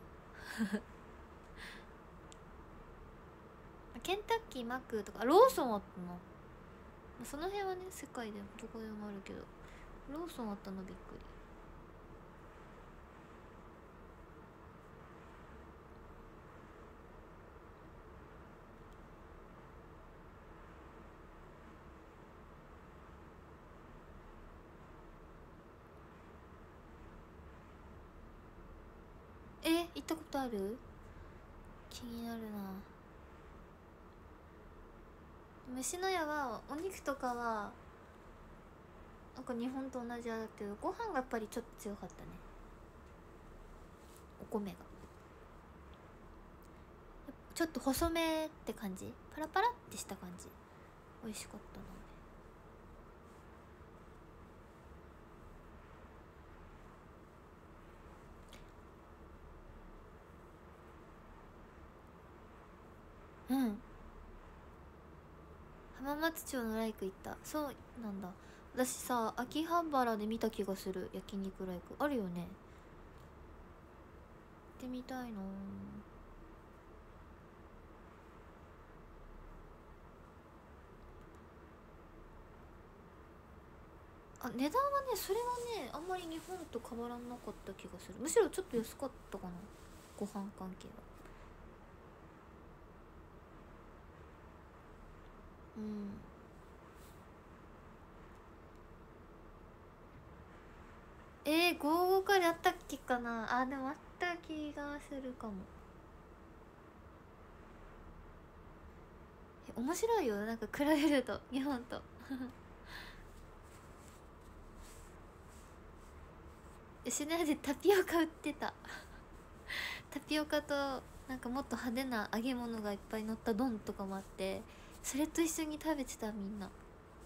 ケンタッキー、マックとかローソンあったな。その辺はね、世界でもどこでもあるけど、ローソンあったのびっくり。行ったことある？気になるな。吉野家はお肉とかはなんか日本と同じだけどご飯がやっぱりちょっと強かったね、お米がちょっと細めって感じ、パラパラってした感じ、美味しかったな。うん、浜松町のライク行った。そうなんだ。私さ秋葉原で見た気がする、焼肉ライクあるよね。行ってみたいな。あ、値段はね、それはねあんまり日本と変わらなかった気がする。むしろちょっと安かったかな、ご飯関係は。うん。55からあったっけかなあ。でもあった気がするかも。面白いよ、なんか比べると日本と吉野家でタピオカ売ってたタピオカとなんかもっと派手な揚げ物がいっぱい乗った丼とかもあって、それと一緒に食べてたみんな。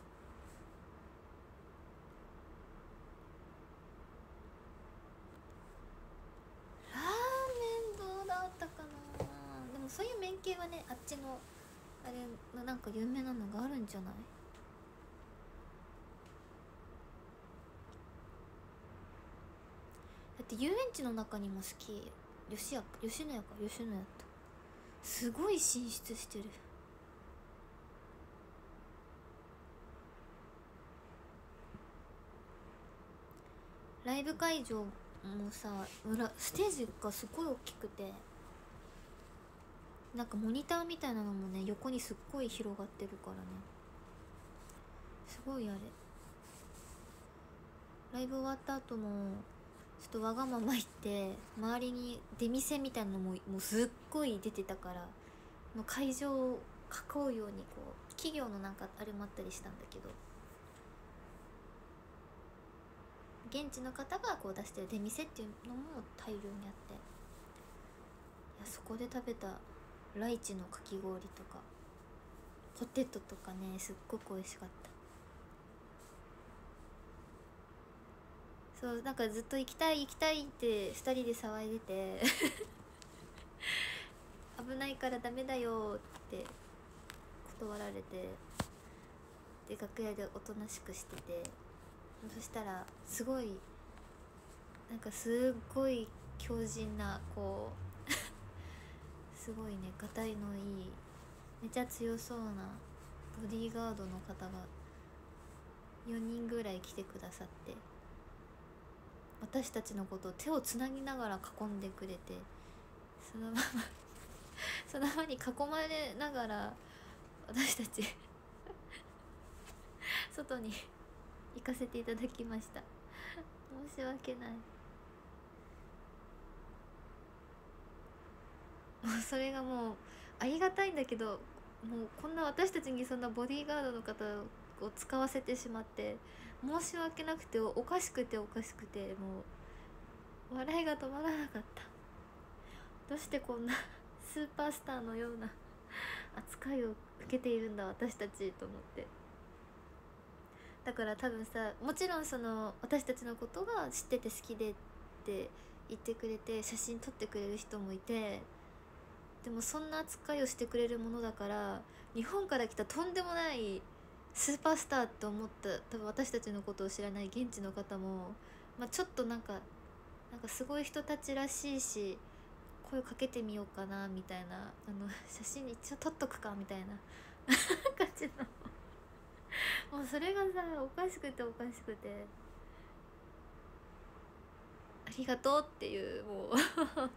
ラーメンどうだったかな。でもそういう麺系はね、あっちのあれのなんか有名なのがあるんじゃない。だって遊園地の中にも好き、吉野家、吉野家とすごい進出してる。ライブ会場もさ、ステージがすごい大きくて、なんかモニターみたいなのもね横にすっごい広がってるからね、すごいあれ。ライブ終わった後もちょっとわがまま言って周りに出店みたいなのもうすっごい出てたから、もう会場を囲うようにこう企業のなんかあれもあったりしたんだけど、現地の方がこう出してる出店っていうのも大量にあって、いやそこで食べたライチのかき氷とかポテトとかね、すっごく美味しかった。そうなんかずっと行きたい行きたいって2人で騒いでて危ないからダメだよって断られて、で楽屋でおとなしくしてて、そしたらすごいなんかすっごい強靭なこうすごいね、がたいのいいめちゃ強そうなボディーガードの方が4人ぐらい来てくださって、私たちのことを手をつなぎながら囲んでくれて、そのままそのままに囲まれながら私たち外に行かせていただきました。申し訳ない。もうそれがもうありがたいんだけど、もうこんな私たちにそんなボディーガードの方を使わせてしまって申し訳なくて、おかしくてもう笑いが止まらなかった。どうしてこんなスーパースターのような扱いを受けているんだ私たちと思って。だから多分さ、もちろんその私たちのことが知ってて好きでって言ってくれて写真撮ってくれる人もいて、でもそんな扱いをしてくれるものだから日本から来たとんでもないスーパースターって思った多分私たちのことを知らない現地の方も、まあ、ちょっとなんかすごい人たちらしいし声かけてみようかなみたいな、写真一応撮っとくかみたいな感じのもうそれがさおかしくてありがとうっていう、もう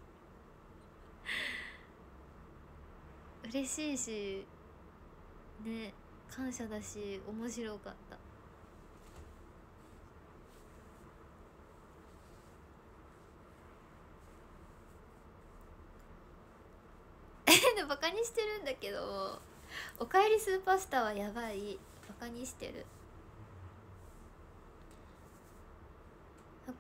嬉しいしね、感謝だし面白かった。でバカにしてるんだけど、おかえりスーパースターはやばい、バカにしてる。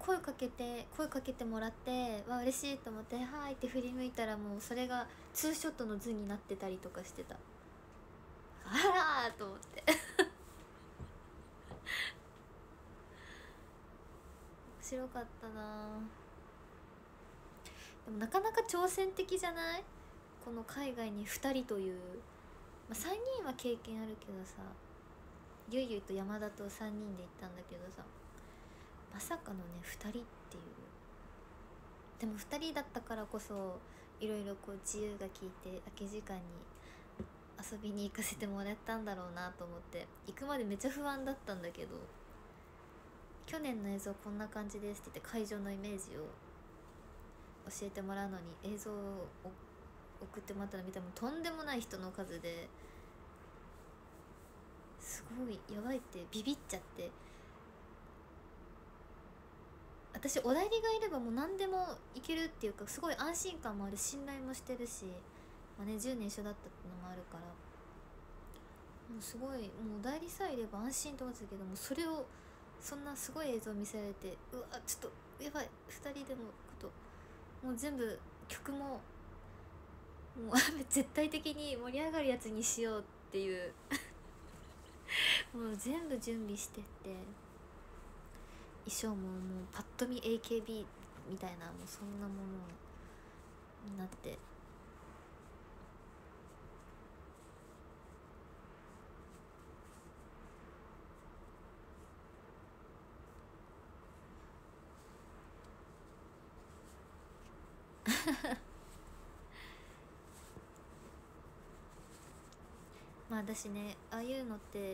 声かけてもらってわ嬉しいと思って「はーい」って振り向いたらもうそれがツーショットの図になってたりとかしてた。あらーと思って面白かったな。でもなかなか挑戦的じゃない？この海外に2人という、まあ、3人は経験あるけどさ、ゆいゆいと山田と3人で行ったんだけどさ、まさかのね2人っていう。でも2人だったからこそいろいろこう自由が利いて空き時間に遊びに行かせてもらったんだろうなと思って、行くまでめっちゃ不安だったんだけど、去年の映像こんな感じですって言って会場のイメージを教えてもらうのに映像を送ってもらったの見たらもうとんでもない人の数ですごいやばいってビビっちゃって、私お代理がいればもう何でもいけるっていうか、すごい安心感もある、信頼もしてるし、まあね、10年一緒だったってのもあるから、もうすごいもうお代理さえいれば安心と思ってたけども、それをそんなすごい映像見せられて、うわちょっとやばい、2人でのこともう全部曲ももう絶対的に盛り上がるやつにしようっていうもう全部準備してって、衣装ももうパッと見 AKB みたいな、もうそんなものになってまあ私ね、ああいうのって、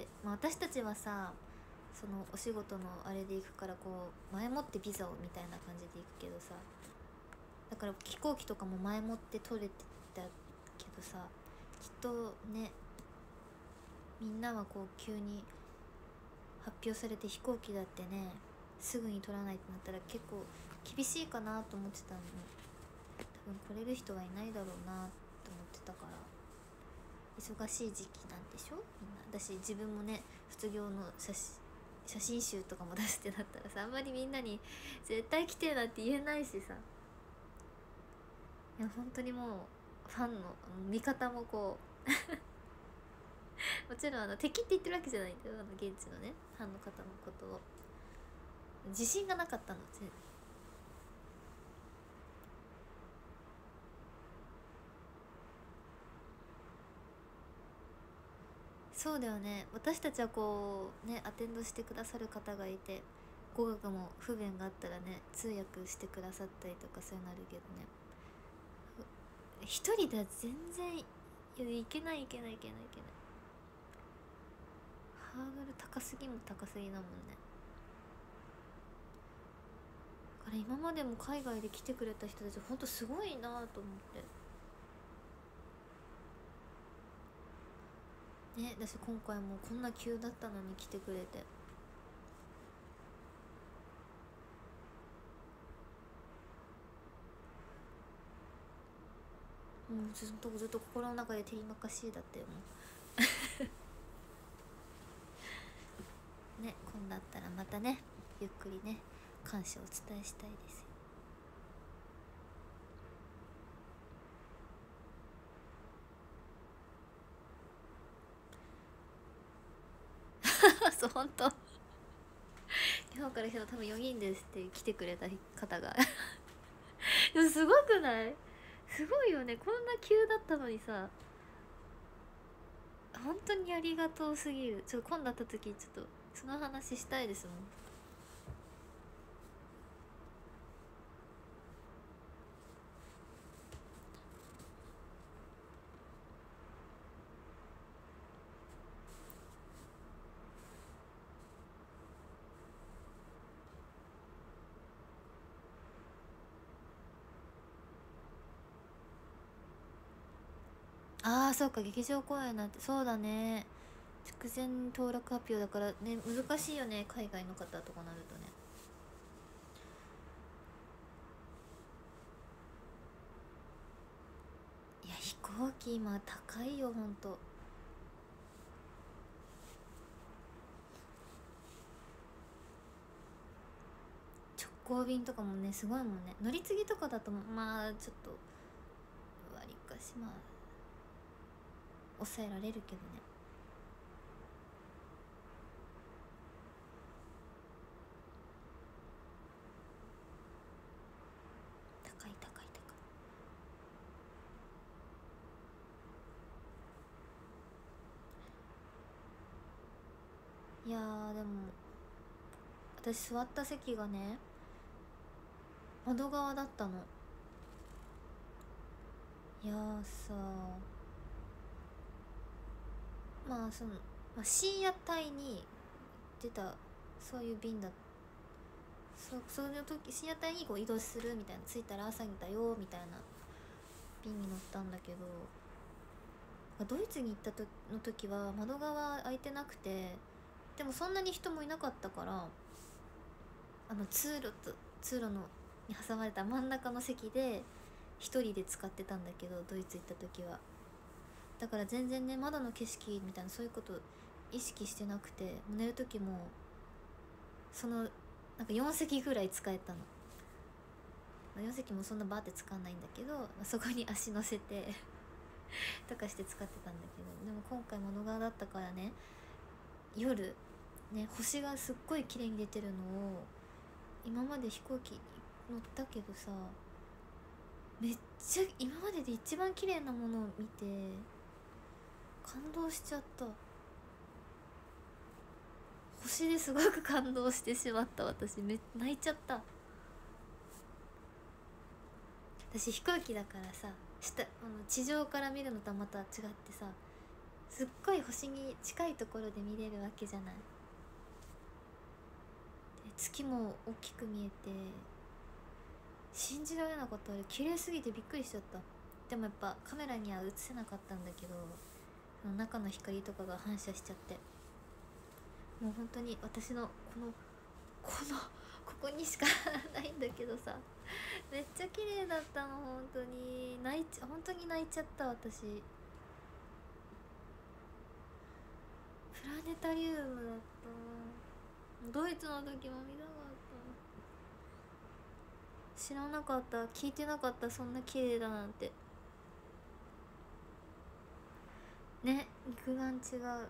まあ、私たちはさ、そのお仕事のあれで行くからこう前もってビザをみたいな感じで行くけどさ、だから飛行機とかも前もって取れてたけどさ、きっとねみんなはこう急に発表されて飛行機だってねすぐに取らないってなったら結構厳しいかなと思ってたのに、多分来れる人はいないだろうなと思ってたから、忙しい時期なんでしょみんな。だし自分もね卒業の写真集とかも出すってなったらさ、あんまりみんなに絶対来てなんて言えないしさ、いや本当にもうファンの味方もこうもちろん敵って言ってるわけじゃないんだよ、現地のねファンの方のことを。自信がなかったのそうだよね。私たちはこうねアテンドしてくださる方がいて、語学も不便があったらね通訳してくださったりとかそういうのあるけどね、一人では全然いけないいけないいけないいけない、ハードル高すぎも高すぎだもんね。だから今までも海外で来てくれた人たちほんとすごいなと思ってね。だし今回もこんな急だったのに来てくれて、もうずっと心の中で照りまかしいだったよもうね。今度あったらまたねゆっくりね感謝をお伝えしたいですよそう本当日本から来た多分4人ですって来てくれた方がでもすごくない？すごいよね、こんな急だったのにさ、本当にありがとうすぎる。ちょっと今度会った時ちょっとその話したいですもん。ああそうか、劇場公演なんてそうだね、直前登録発表だからね難しいよね、海外の方とかなるとね。いや飛行機今高いよほんと。直直行便とかもねすごいもんね。乗り継ぎとかだとまあちょっと割りかしまあ抑えられるけどね。高い高い高い。いやーでも私座った席がね窓側だったの。いやーさまあその、まあ、深夜帯に出たそういう便だ。その時深夜帯にこう移動するみたいな、着いたら朝にだよみたいな便に乗ったんだけど、ドイツに行ったの時は窓側開いてなくて、でもそんなに人もいなかったから、通路のに挟まれた真ん中の席で一人で使ってたんだけど、ドイツ行った時は。だから全然ね、窓の景色みたいなそういうこと意識してなくて、寝る時もそのなんか4席ぐらい使えたの。4席もそんなバーって使わないんだけど、そこに足乗せてとかして使ってたんだけど、でも今回窓側だったからね、夜ね星がすっごい綺麗に出てるのを、今まで飛行機乗ったけどさ、めっちゃ今までで一番綺麗なものを見て感動しちゃった。星ですごく感動してしまった。私泣いちゃった。私飛行機だからさ、地上から見るのとはまた違ってさ、すっごい星に近いところで見れるわけじゃない。で月も大きく見えて信じられなかった。あれ綺麗すぎてびっくりしちゃった。でもやっぱカメラには映せなかったんだけど、その中の光とかが反射しちゃって、もう本当に私のここにしかないんだけどさ、めっちゃ綺麗だったの。本当に泣いちゃった。私プラネタリウムだった。ドイツの時も見たかった。知らなかった、聞いてなかった、そんな綺麗だなんてね。肉眼違う。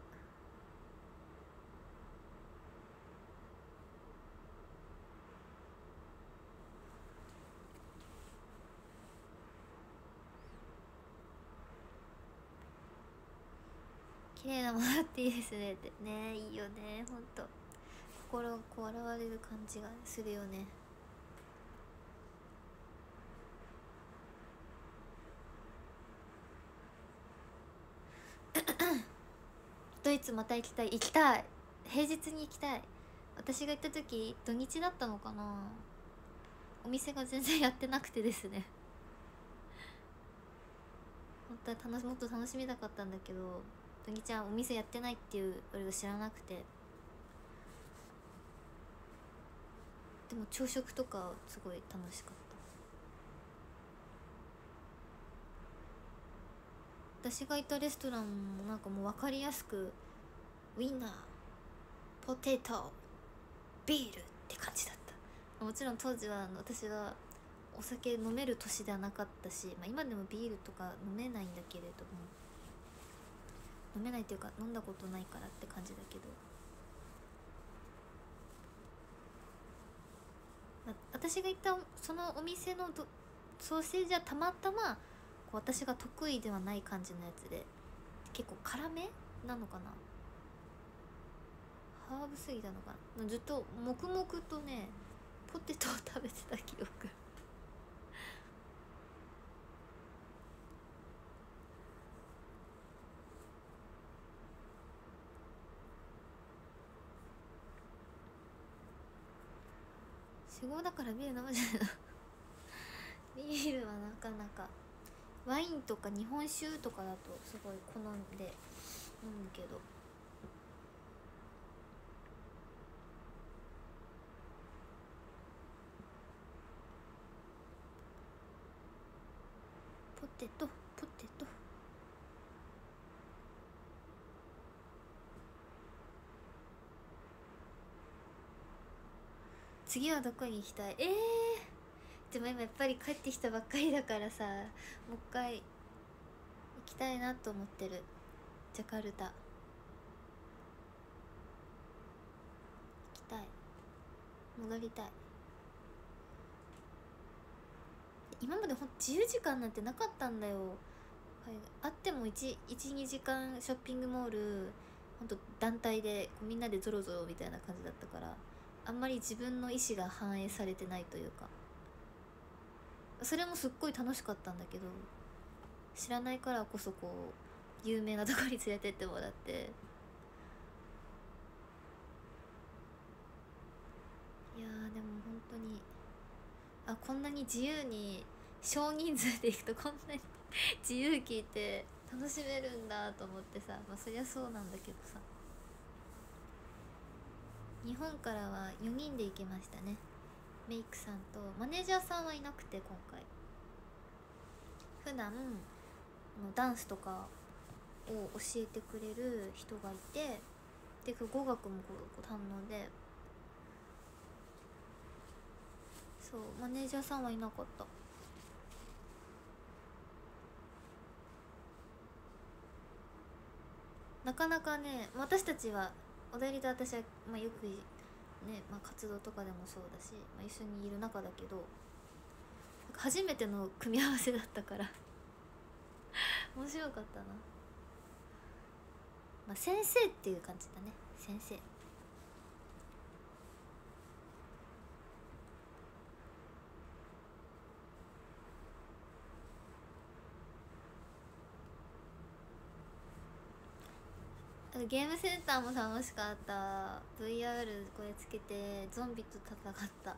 綺麗なものっていいですねってね。いいよね、ほんと心がこう洗われる感じがするよね。ドイツまた行きたい。平日に行きたい。私が行った時土日だったのかな。お店が全然やってなくてですね、本当はもっと楽しみたかったんだけど、土日はお店やってないっていう俺が知らなくて。でも朝食とかすごい楽しかった。私がいたレストランもなんかもう分かりやすくウインナー、ポテト、ビールって感じだった。もちろん当時は私はお酒飲める年ではなかったし、今でもビールとか飲めないんだけれども、飲めないっていうか飲んだことないからって感じだけど、私が行ったそのお店のソーセージはたまたまこう私が得意ではない感じのやつで、結構辛めなのかな、ハーブすぎたのかな。ずっと黙々とねポテトを食べてた記憶。酒豪だからビール飲むじゃないの。ビールはなかなか、ワインとか日本酒とかだとすごい好んで飲むけど、ポテト次はどこに行きたい？でも今やっぱり帰ってきたばっかりだからさ、もう一回行きたいなと思ってる。ジャカルタ行きたい、戻りたい。今までほんと自由時間なんてなかったんだよ。あっても12時間ショッピングモールほんと団体でみんなでゾロゾロみたいな感じだったから、あんまり自分の意思が反映されてないというか、それもすっごい楽しかったんだけど、知らないからこそこう有名なとこに連れてってもらって、いやーでも本当にこんなに自由に少人数で行くとこんなに自由聞いて楽しめるんだと思ってさ、そりゃそうなんだけどさ、日本からは4人で行けましたね。メイクさんとマネージャーさんはいなくて、今回普段ダンスとかを教えてくれる人がいて、で語学も堪能で、そうマネージャーさんはいなかった。なかなかね、私たちはおだいりと私は、よくね、活動とかでもそうだし、一緒にいる中だけど、初めての組み合わせだったから面白かったな。先生っていう感じだね、先生。ゲームセンターも楽しかった。 VR これつけてゾンビと戦った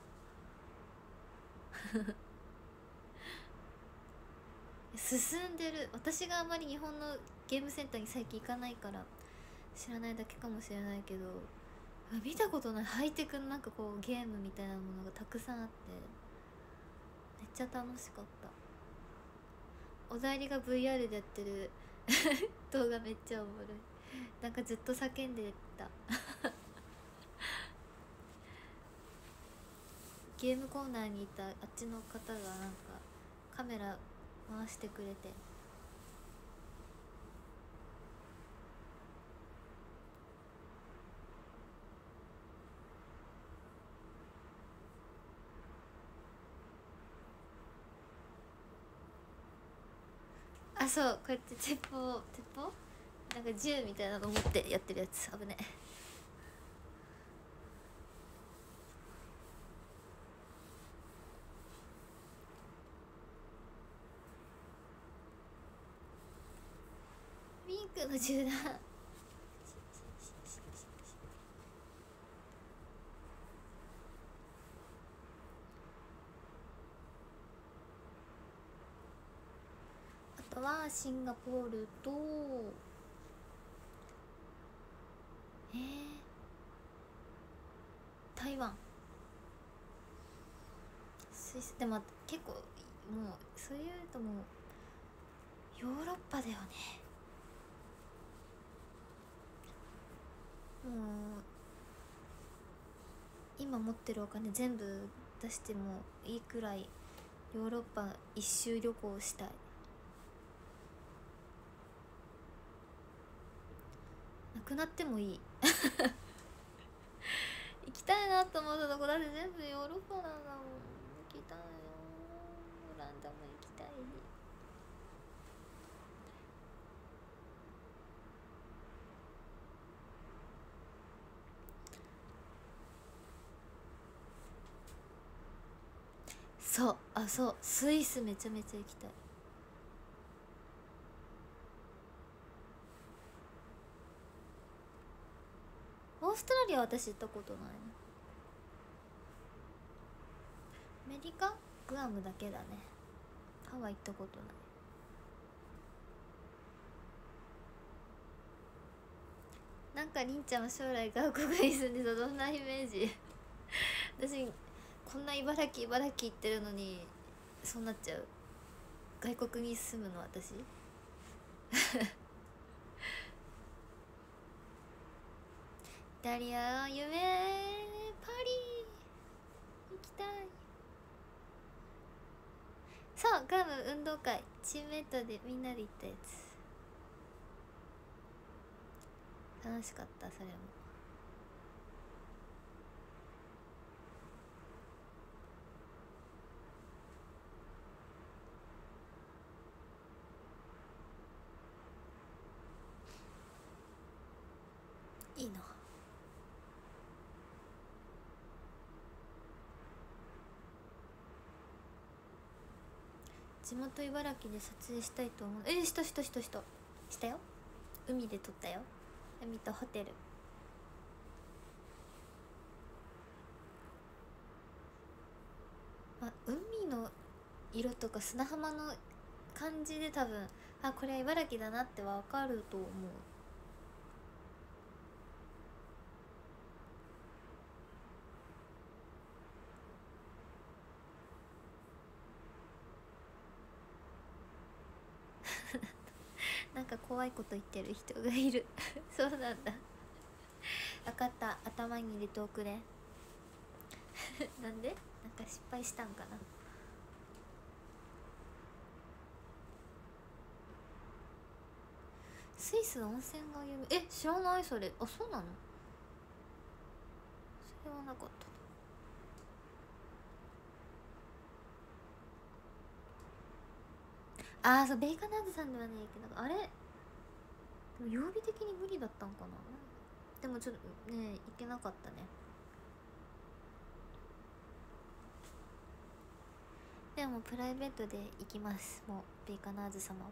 進んでる。私があまり日本のゲームセンターに最近行かないから知らないだけかもしれないけど、見たことないハイテクのなんかこうゲームみたいなものがたくさんあってめっちゃ楽しかった。おだいりが VR でやってる動画めっちゃおもろい。なんかずっと叫んでたゲームコーナーにいたあっちの方がなんかカメラ回してくれて、そうこうやって鉄砲なんか銃みたいなの持ってやってるやつ、危ねえ。ミンクの銃弾あとはシンガポールと台湾、スイス。でも結構もうそういうともうヨーロッパだよね。もう今持ってるお金全部出してもいいくらいヨーロッパ一周旅行したい。なくなってもいい行きたいなと思ったとこだって全部ヨーロッパなんだもん。行きたいよ。オランダも行きたい。そうスイスめちゃめちゃ行きたい。オーストラリアは私行ったことないな。アメリカグアムだけだね。ハワイ行ったことない。なんかりんちゃんは将来外国に住んでた、どんなイメージ私こんな茨城行ってるのにそうなっちゃう。外国に住むの私イタリア夢パリ。 きたい。そうガム運動会チームメイトでみんなで行ったやつ楽しかった。それもいいな。地元茨城で撮影したいと思う。したよ。海で撮ったよ。海とホテル。まあ、海の色とか砂浜の感じで多分あこれは茨城だなってわかると思う。なんか怖いこと言ってる人がいるそうなんだ。分かった、頭に入れておくねなんでなんか失敗したんかな。スイス温泉が有名。知らないそれ。あ、そうなの。それはなかった。そうベイカナーズさんではねえけどあれでも曜日的に無理だったんかな。でもちょっとね行けなかったね。でもプライベートで行きます。もうベイカナーズ様は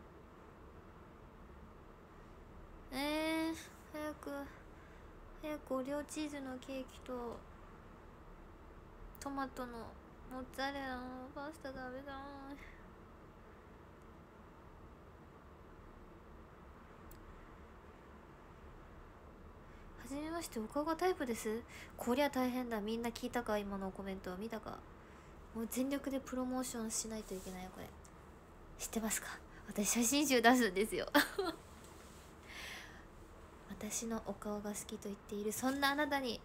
早くオレオチーズのケーキとトマトのモッツァレラのパスタ食べたい。はじめまして、お顔がタイプです。こりゃ大変だ。みんな聞いたか。今のコメント見たか。もう全力でプロモーションしないといけないよこれ。知ってますか。私写真集出すんですよ私のお顔が好きと言っているそんなあなたに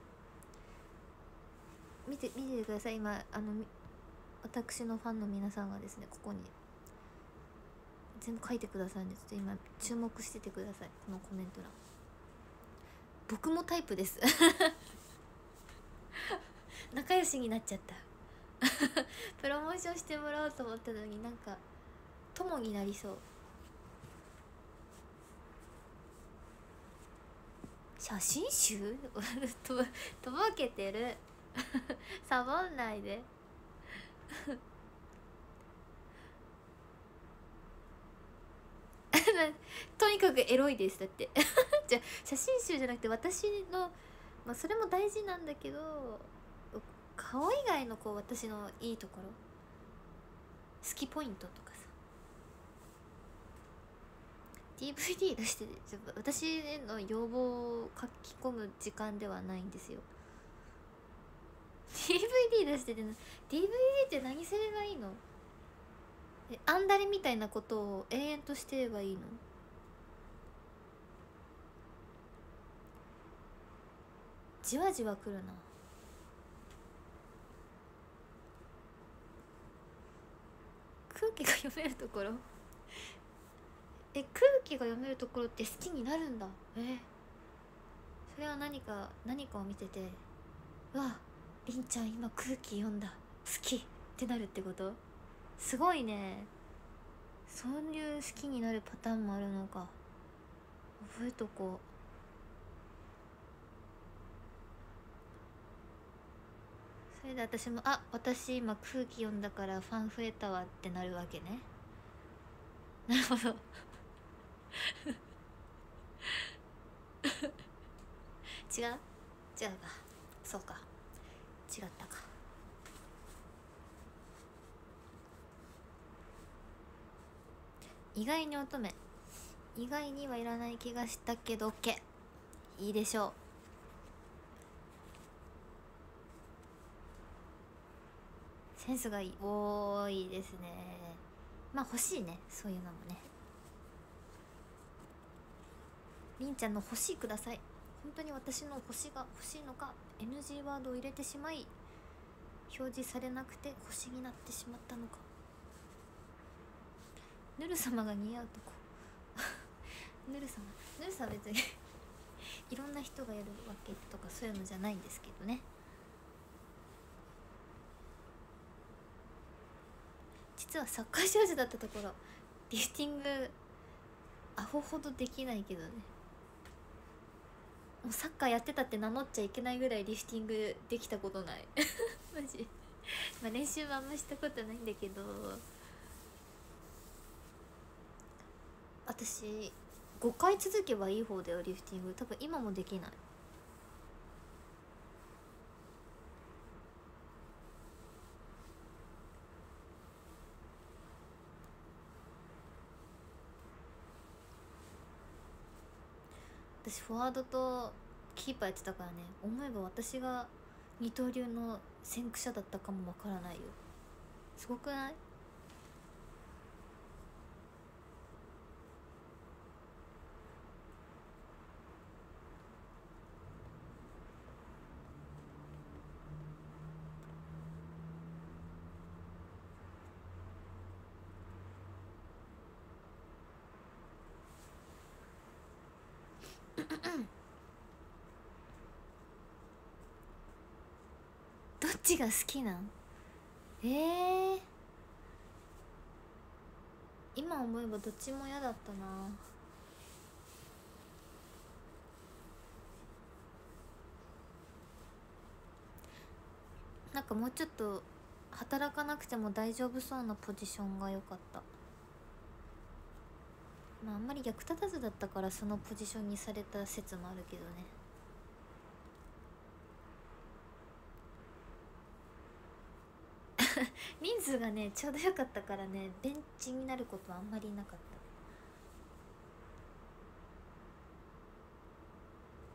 見てください。今私のファンの皆さんがですねここに全部書いてくださるんで、ちょっと今注目しててください。このコメント欄僕もタイプです仲良しになっちゃったプロモーションしてもらおうと思ったのになんか友になりそう。写真集とぼけてるサボんないでとにかくエロいですだってじゃ写真集じゃなくて私のまあそれも大事なんだけど顔以外のこう私のいいところ好きポイントとかさ DVD 出して私への要望を書き込む時間ではないんですよ。 DVD 出してて DVD って何すればいいの。あんだれみたいなことを永遠としてればいいの。じわじわくるな。空気が読めるところ空気が読めるところって好きになるんだ。それは何かを見ててうわりんちゃん今空気読んだ好きってなるってこと。すごいね。そういう好きになるパターンもあるのか。覚えとこう。それで私も私今空気読んだからファン増えたわってなるわけね。なるほど違うか。そうか違ったか。意外に乙女意外にはいらない気がしたけど OK いいでしょう。センスがいい多いですね。まあ欲しいねそういうのもね。りんちゃんの欲しいください。本当に私の星が欲しいのか NG ワードを入れてしまい表示されなくて星になってしまったのか。ヌル様が似合うとこヌル様別にいろんな人がやるわけとかそういうのじゃないんですけどね。実はサッカー少女だったところリフティングアホほどできないけどね。もうサッカーやってたって名乗っちゃいけないぐらいリフティングできたことないマジまあ練習はあんましたことないんだけど、私5回続けばいい方だよリフティング。多分今もできない。私フォワードとキーパーやってたからね。思えば私が二刀流の先駆者だったかもわからないよ。すごくない？どっちが好きなん？今思えばどっちも嫌だったな。なんかもうちょっと働かなくても大丈夫そうなポジションが良かった。まああんまり役立たずだったからそのポジションにされた説もあるけどね。人数がねちょうど良かったからね、ベンチになることはあんまりなかった。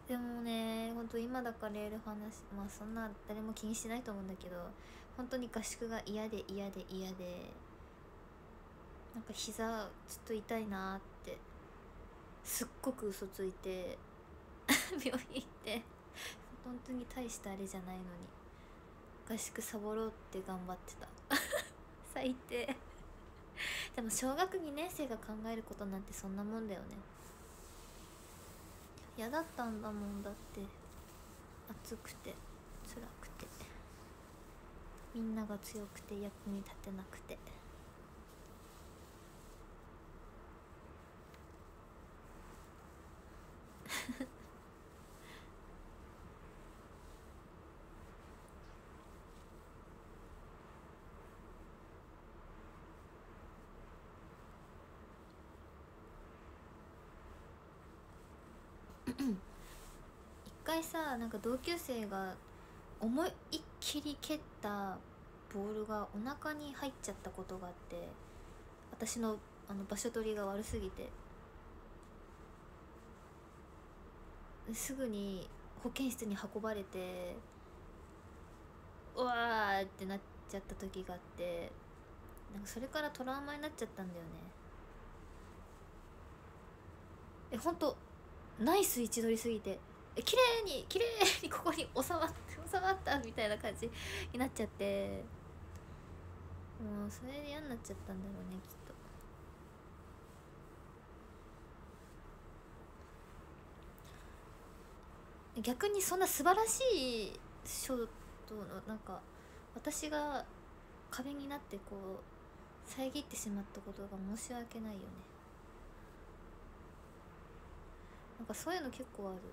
でもね、ほんと今だからやる話、まあそんな誰も気にしてないと思うんだけど、本当に合宿が嫌でなんか膝ちょっと痛いなってすっごく嘘ついて病院行って本当に大したあれじゃないのに合宿サボろうって頑張ってた最低でも小学2年生が考えることなんてそんなもんだよね。嫌だったんだもん。だって暑くて辛くてみんなが強くて役に立てなくて一回さ、なんか同級生が思いっきり蹴ったボールがお腹に入っちゃったことがあって、私の場所取りが悪すぎてすぐに保健室に運ばれてうわーってなっちゃった時があって、なんかそれからトラウマになっちゃったんだよね。ほんとナイス位置取りすぎて綺麗にここに収まったみたいな感じになっちゃって、もうそれで嫌になっちゃったんだろうねきっと。逆にそんな素晴らしいショートのなんか私が壁になってこう遮ってしまったことが申し訳ないよね。なんかそういうの結構ある。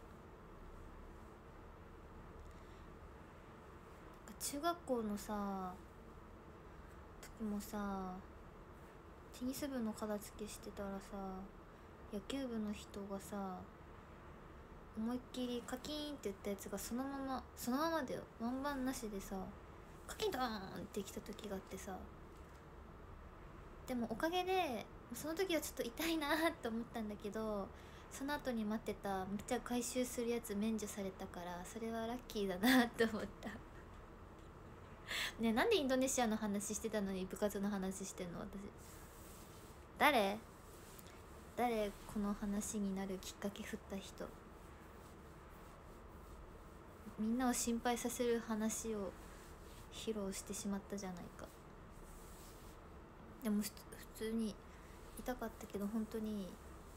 中学校のさ時もさ、テニス部の片付けしてたらさ、野球部の人がさ思いっきりカキーンって言ったやつがそのままだよ、ワンバンなしでさカキンドーンってきた時があってさ、でもおかげでその時はちょっと痛いなって思ったんだけど、その後に待ってためっちゃ回収するやつ免除されたから、それはラッキーだなって思ったね。なんでインドネシアの話してたのに部活の話してんの私。誰この話になるきっかけ振った人。みんなを心配させる話を披露してしまったじゃないか。でも普通に痛かったけど、本当に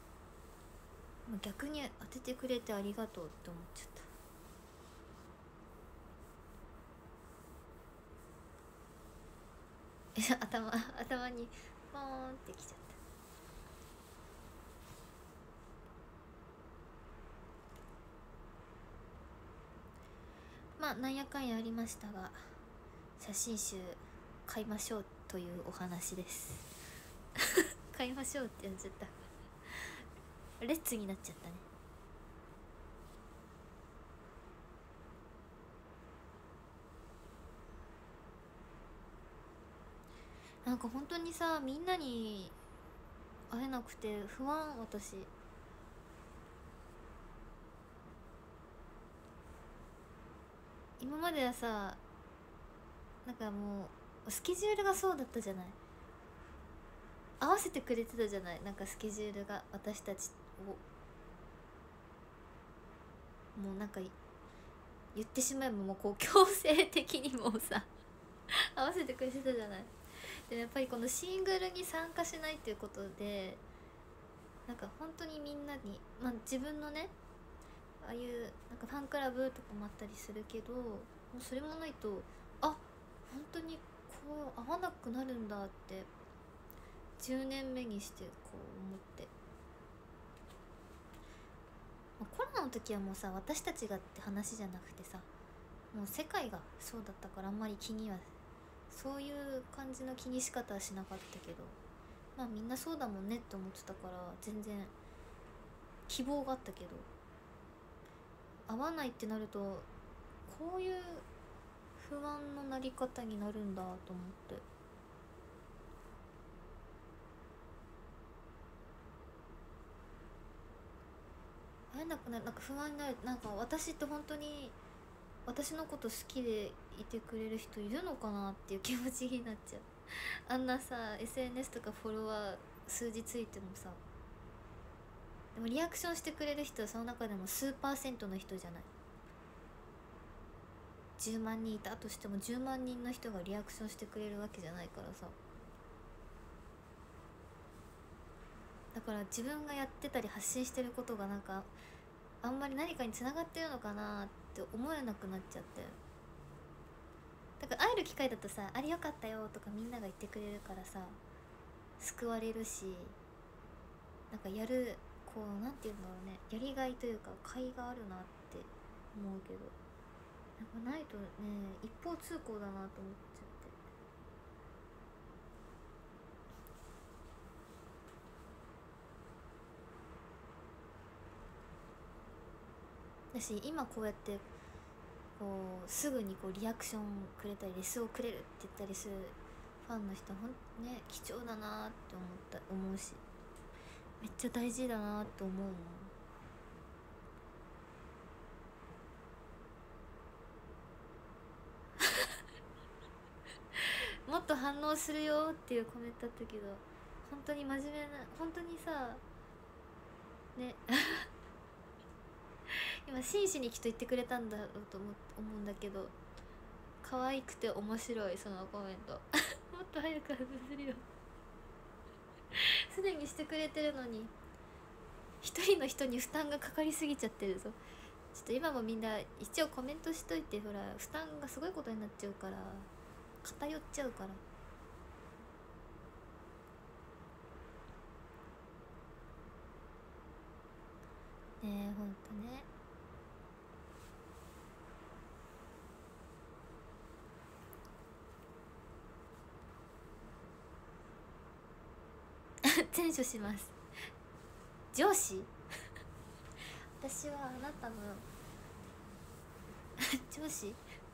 逆に当ててくれてありがとうって思っちゃった。頭にポーンってきちゃった。まあなんやかんやありましたが、写真集買いましょうというお話です買いましょうって言っちゃったレッツになっちゃったね。なんか本当にさ、みんなに会えなくて不安。私今まではさ、なんかもうスケジュールがそうだったじゃない。合わせてくれてたじゃない。なんかスケジュールが私たちをもうなんか言ってしまえばもうこう強制的にもさ合わせてくれてたじゃない。でやっぱりこのシングルに参加しないっていうことで、なんか本当にみんなに、まあ自分のね、ああいうなんかファンクラブとかもあったりするけど、もうそれもないと、あ、本当にこう合わなくなるんだって10年目にしてこう思って、コロナの時はもうさ、私たちがって話じゃなくてさ、もう世界がそうだったから、あんまり気には、そういう感じの気にし方はしなかったけど、まあみんなそうだもんねって思ってたから、全然希望があったけど、合わないってなるとこういう不安のなり方になるんだと思って。会えなくなる、なんか不安になる。なんか私って本当に私のこと好きでいてくれる人いるのかなっていう気持ちになっちゃう。あんなさ SNS とかフォロワー数字ついてもさ、でもリアクションしてくれる人はその中でも数パーセントの人じゃない。10万人いたとしても10万人の人がリアクションしてくれるわけじゃないからさ。だから自分がやってたり発信してることがなんかあんまり何かに繋がってるのかなって思えなくなっちゃって。だから会える機会だとさ、あれよかったよとかみんなが言ってくれるからさ、救われるし、なんかやる、こうなんて言うんだろうね、やりがいというか甲斐があるなって思うけど、なんかないとね、一方通行だなと思っちゃって。だし今こうやってこうすぐにこうリアクションくれたりレスをくれるって言ったりするファンの人、ほんね、貴重だなって思うし、めっちゃ大事だなって思うもん。もっと反応するよっていうコメントあったけど、本当に真面目な、本当にさね今真摯にきっと言ってくれたんだろうと思うんだけど、可愛くて面白いそのコメントもっと早く外せるよすでにしてくれてるのに一人の人に負担がかかりすぎちゃってるぞ。ちょっと今もみんな一応コメントしといて、ほら負担がすごいことになっちゃうから、偏っちゃうから。ねえ、ほんとね善処します。上司私はあなたの上司。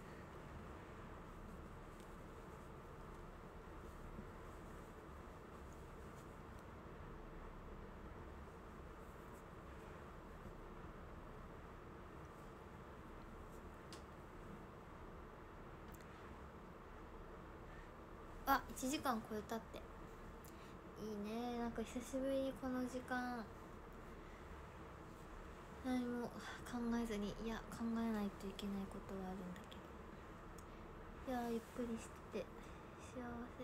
あ、1時間超えたって。いいね。なんか久しぶりにこの時間何も考えずに、いや考えないといけないことはあるんだけいやゆっくりしてて幸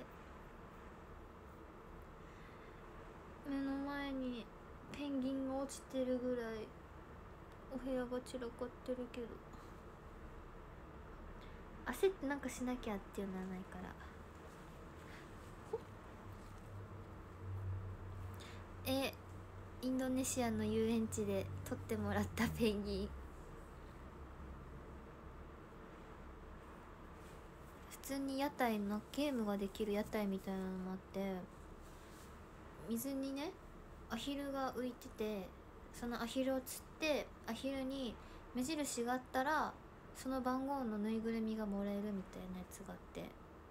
せ。目の前にペンギンが落ちてるぐらいお部屋が散らかってるけど、焦ってなんかしなきゃっていうのはないから。インドネシアの遊園地で撮ってもらったペンギン、普通に屋台のゲームができる屋台みたいなのもあって、水にねアヒルが浮いてて、そのアヒルを釣ってアヒルに目印があったらその番号のぬいぐるみがもらえるみたいなやつがあって、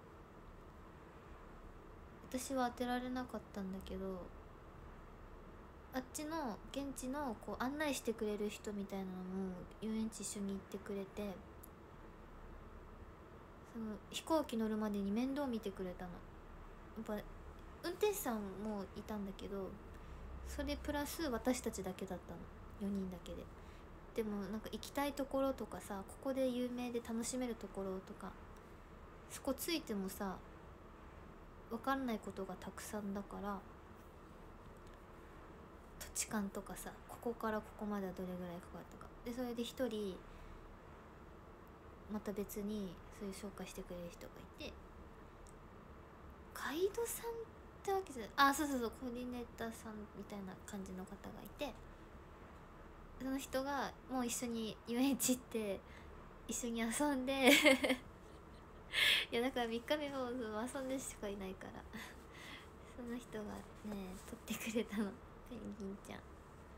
私は当てられなかったんだけど、あっちの現地のこう案内してくれる人みたいなのも遊園地一緒に行ってくれて、その飛行機乗るまでに面倒見てくれたの。やっぱ運転手さんもいたんだけど、それプラス私たちだけだったの、4人だけで。でもなんか行きたいところとかさ、ここで有名で楽しめるところとか、そこついてもさ分かんないことがたくさんだから、土地勘とかさ、ここからここまではどれぐらいかかったかで、それで一人また別にそういう紹介してくれる人がいて、ガイドさんってわけじゃない、あ、そうそうそう、コーディネーターさんみたいな感じの方がいて、その人がもう一緒に遊園地行って一緒に遊んでいやだから3日目も遊んでしかいないからその人がね撮ってくれたの、ペンギンちゃん。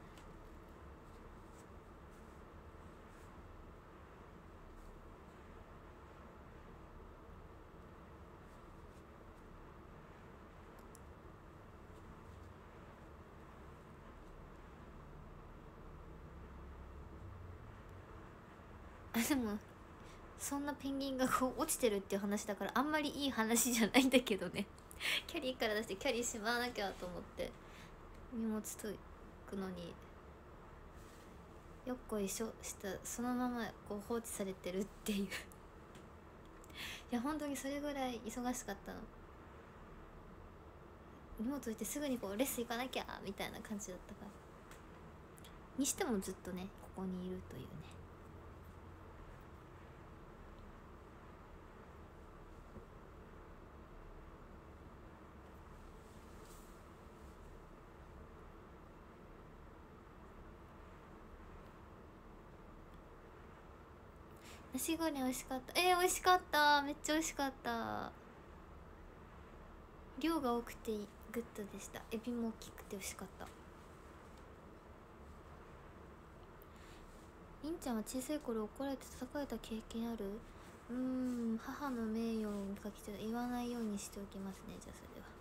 でもそんなペンギンがこう落ちてるっていう話だからあんまりいい話じゃないんだけどねキャリーから出してキャリーしまわなきゃと思って荷物とくのに、よっこいしょしたそのままこう放置されてるっていういや本当にそれぐらい忙しかったの。荷物置いてすぐにこうレッスン行かなきゃみたいな感じだったから、にしてもずっとねここにいるというね。ナシゴレン美味しかった。美味しかった、めっちゃ美味しかった。量が多くてグッドでした。エビも大きくて美味しかった。りんちゃんは小さい頃怒られて叩かれた経験ある？母の名誉をかけて言わないようにしておきますね。じゃあそれは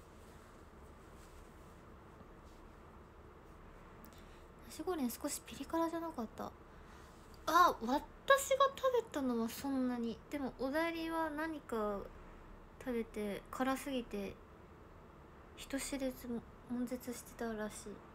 ナシゴレン少しピリ辛じゃなかった？あ、私が食べたのはそんなに。でもおだりは何か食べて辛すぎて人知れず悶絶してたらしい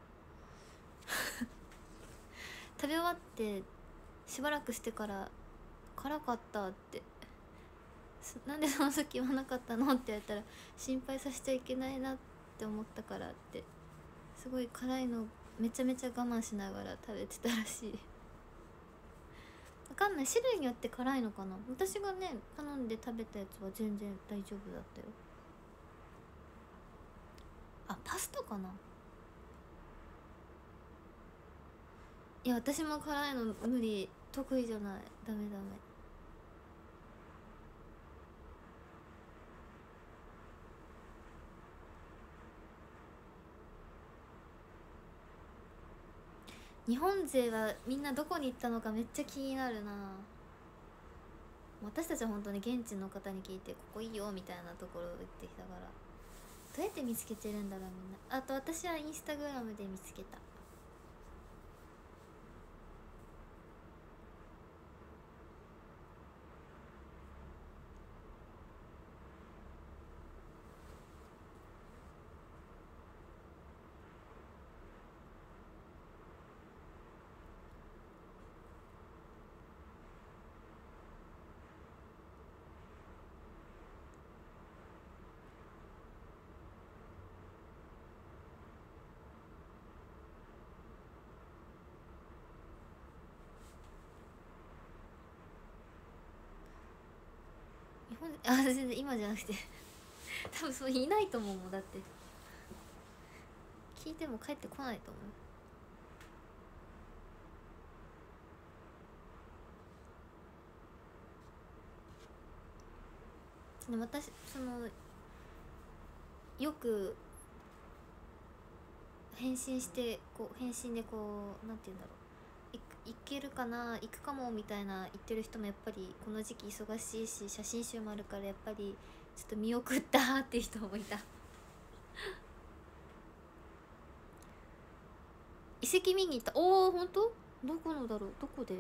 食べ終わってしばらくしてから辛かったってなんでその時言わなかったのって言われたら、心配させちゃいけないなって思ったからって、すごい辛いのめちゃめちゃ我慢しながら食べてたらしい。わかんない、種類によって辛いのかな。私がね頼んで食べたやつは全然大丈夫だったよ。あ、パスタかな。いや私も辛いの無理、得意じゃない、ダメダメ。日本勢はみんなどこに行ったのかめっちゃ気になるな。私たちは本当に現地の方に聞いてここいいよみたいなところを行ってきたから、どうやって見つけてるんだろうみんな。あと私はインスタグラムで見つけた。 あ、全然今じゃなくて多分そういないと思うもん。だって聞いても帰ってこないと思う。でも私よく返信して返信でなんて言うんだろう、いけるかな、行くかもみたいな言ってる人もやっぱりこの時期忙しいし写真集もあるからやっぱりちょっと見送ったっていう人もいた遺跡見に行った。おお、本当？どこのだろう、どこで？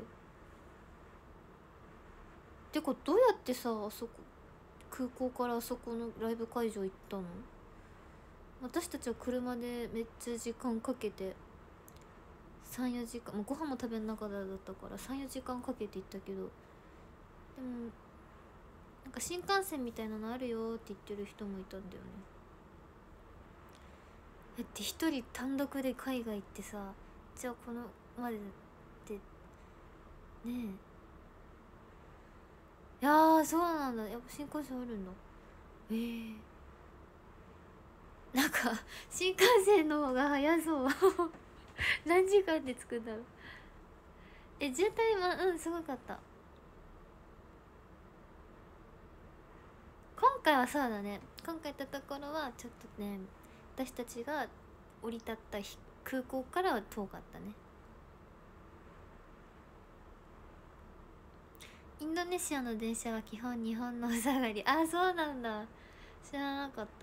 てかどうやってさ、あそこ空港からあそこのライブ会場行ったの？私たちは車でめっちゃ時間かけて34時間、もうご飯も食べながらだったから34時間かけて行ったけど、でもなんか新幹線みたいなのあるよって言ってる人もいたんだよね。だって一人単独で海外行ってさ、じゃあこのまでってねえ。いやー、そうなんだ。やっぱ新幹線あるんだ。なんか新幹線の方が早そう何時間で着くんだろう。渋滞はすごかった。今回はそうだね、今回行ったところはちょっとね、私たちが降り立った空港からは遠かったね。インドネシアの電車は基本日本のお下がり。あ、そうなんだ、知らなかった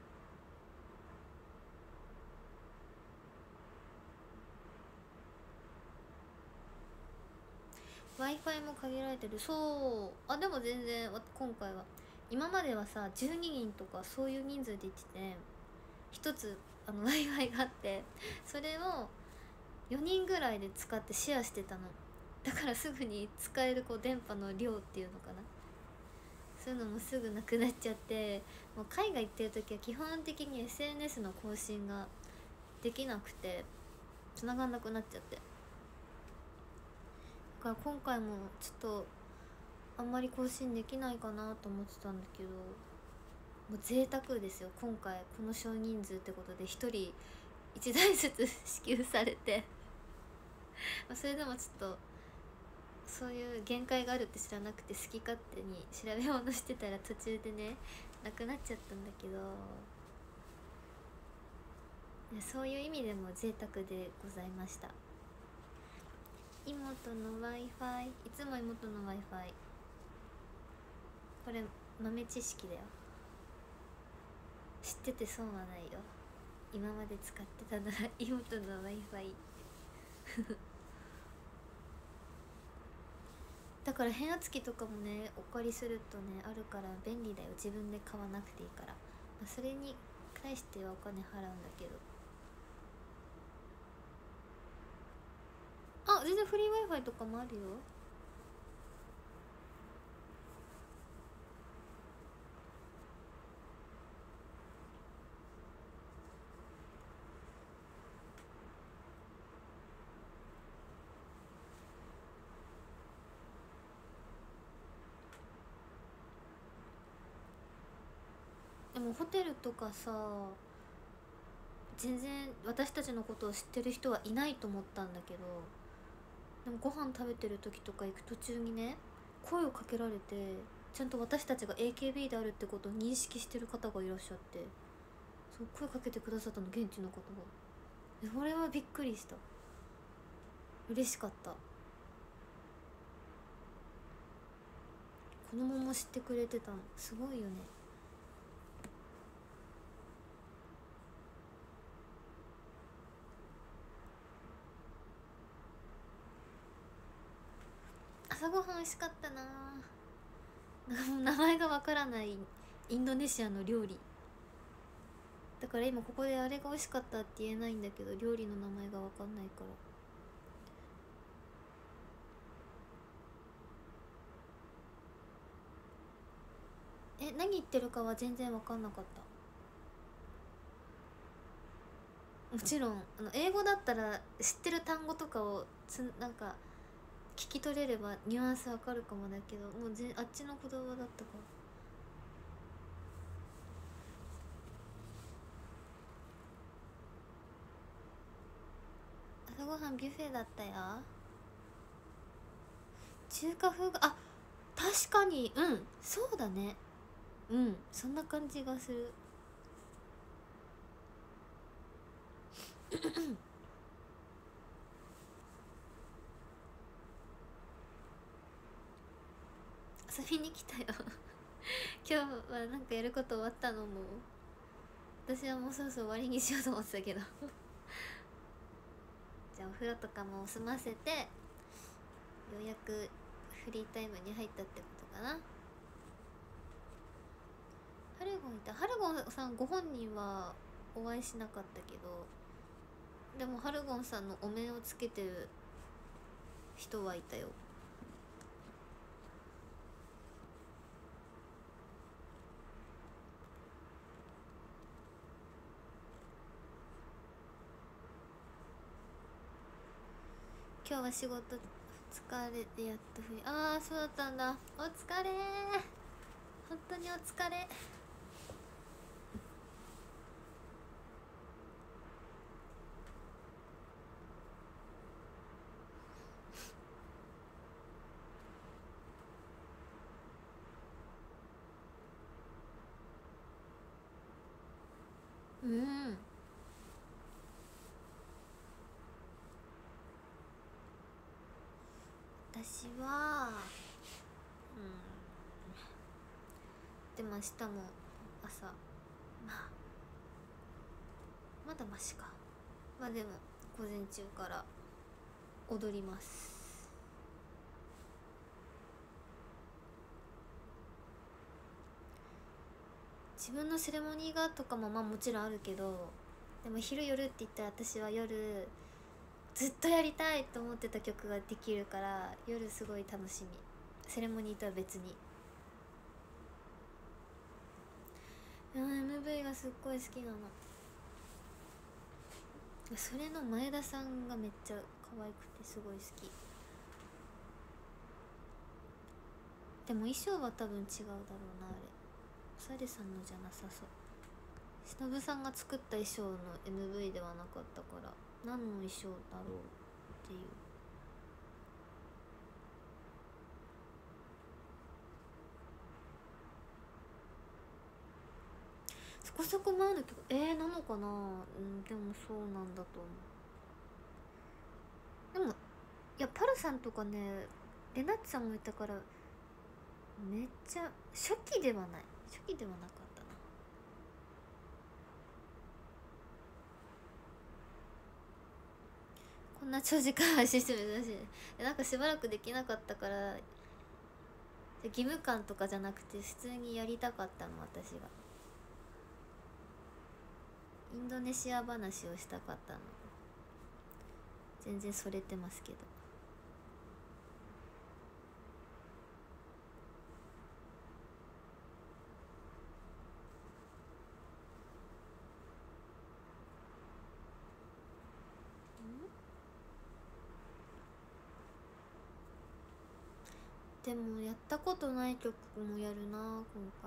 。Wi-Fi も限られてる。そう。あ、でも全然今回は、今まではさ12人とかそういう人数で行ってて、一つWi-Fi があって、それを4人ぐらいで使ってシェアしてたの。だからすぐに使える電波の量っていうのかな、そういうのもすぐなくなっちゃって、もう海外行ってる時は基本的に SNS の更新ができなくて繋がんなくなっちゃって、だから今回もちょっとあんまり更新できないかなと思ってたんだけど、もう贅沢ですよ。今回この少人数ってことで1人1台ずつ支給されてそれでもちょっとそういう限界があるって知らなくて、好き勝手に調べ物してたら途中でねなくなっちゃったんだけど、いやそういう意味でも贅沢でございました。妹の Wi-Fi、 いつも妹の Wi-Fi、 これ豆知識だよ、知ってて損はないよ。今まで使ってたのは妹の Wi-Fi だから変圧器とかもねお借りするとねあるから便利だよ。自分で買わなくていいから、それに対してはお金払うんだけど、全然フリー Wi-Fi とかもあるよ。でもホテルとかさ、全然私たちのことを知ってる人はいないと思ったんだけど、でもご飯食べてる時とか行く途中にね声をかけられて、ちゃんと私たちが AKB であるってことを認識してる方がいらっしゃって、そう声かけてくださったの、現地の方が。それはびっくりした。嬉しかった。子供も知ってくれてたのすごいよね。朝ごはん美味しかったな。名前がわからないインドネシアの料理だから今ここであれが美味しかったって言えないんだけど、料理の名前がわかんないから。何言ってるかは全然わかんなかった。もちろん英語だったら知ってる単語とかをなんか聞き取れればニュアンスわかるかもだけど、もうあっちの言葉だったから朝ごはんビュッフェだったよ。中華風が、あ、確かに、うん、そうだね。うん、そんな感じがする。遊びに来たよ。今日はなんかやること終わったの？もう私はもうそろそろ終わりにしようと思ってたけど。じゃあお風呂とかも済ませて、ようやくフリータイムに入ったってことかな。ハルゴンいた。ハルゴンさんご本人はお会いしなかったけど、でもハルゴンさんのお面をつけてる人はいたよ。今日は仕事疲れでやっとフリー。ああ、そうだったんだ。お疲れー、本当にお疲れ。うん、私はでも明日も朝、まだマシか。まあでも午前中から踊ります。自分のセレモニーがとかもまあもちろんあるけど、でも昼夜って言ったら私は夜ずっとやりたいと思ってた曲ができるから、夜すごい楽しみ。セレモニーとは別に。MV がすっごい好きなの。それの前田さんがめっちゃ可愛くてすごい好き。でも衣装は多分違うだろうな。あれサレさんのじゃなさそう。忍さんが作った衣装の MV ではなかったから、何の衣装だろうっていう。そこそこ前の曲なのかな。でもそうなんだと思う。でもいや、パルさんとかね、レナッチさんもいたから、めっちゃ初期ではない、初期ではなかったな。こんな長時間配信して珍しい。なんかしばらくできなかったから、義務感とかじゃなくて普通にやりたかったの。私がインドネシア話をしたかったの。全然それてますけど。でもやったことない曲もやるな今回。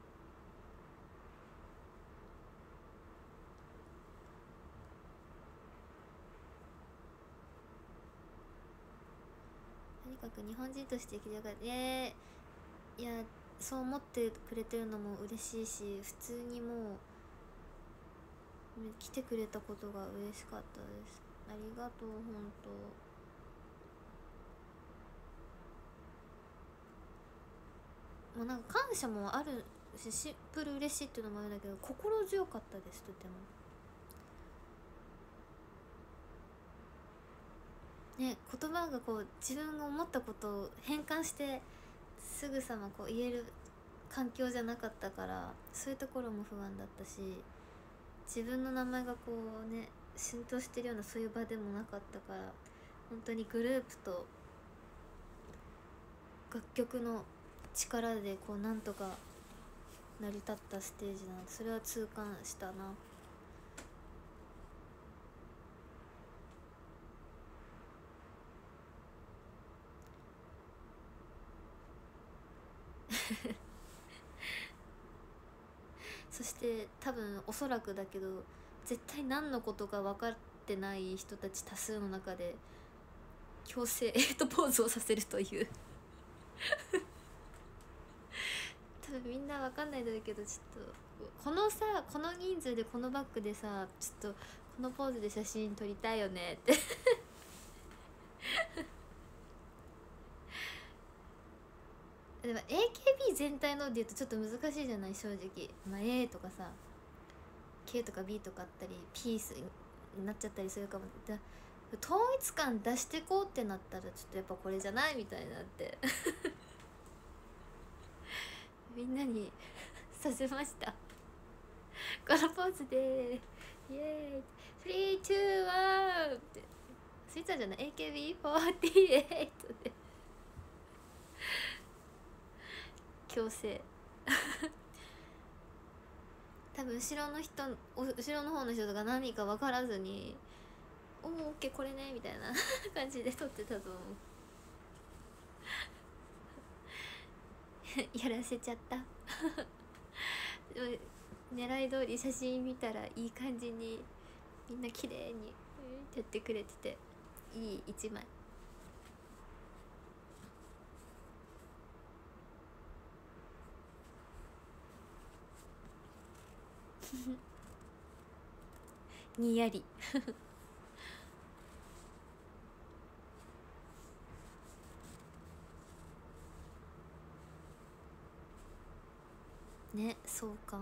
とにかく日本人として生きてよかった。いや、そう思ってくれてるのも嬉しいし、普通にもう来てくれたことが嬉しかったです。ありがとう、本当。まあなんか感謝もあるし、シンプル嬉しいっていうのもあるんだけど、心強かったです。とてもね、言葉がこう自分が思ったことを変換してすぐさまこう言える環境じゃなかったから、そういうところも不安だったし、自分の名前がこうね浸透してるようなそういう場でもなかったから、本当にグループと楽曲の力でこうなんとか成り立ったステージなんで、それは痛感したな。そして多分おそらくだけど、絶対何のことか分かっってない人たち多数の中で強制ポーズをさせるという多分みんなわかんないだろうけど、ちょっとこのさ、この人数でこのバッグでさ、ちょっとこのポーズで写真撮りたいよねってでも AKB 全体ので言うとちょっと難しいじゃない、正直。まあ A とかさ K とか B とかあったりピースになっちゃったりするかも。統一感出してこうってなったらちょっとやっぱこれじゃないみたいになってみんなにさせましたこのポーズでイエーイ321ってスイッチャーじゃない AKB48 で強制多分後ろの方の人とか何か分からずに「おおオッケーこれね」みたいな感じで撮ってたと思うやらせちゃったでも狙い通り写真見たらいい感じにみんな綺麗にやってくれてていい一枚にやりね、壮観。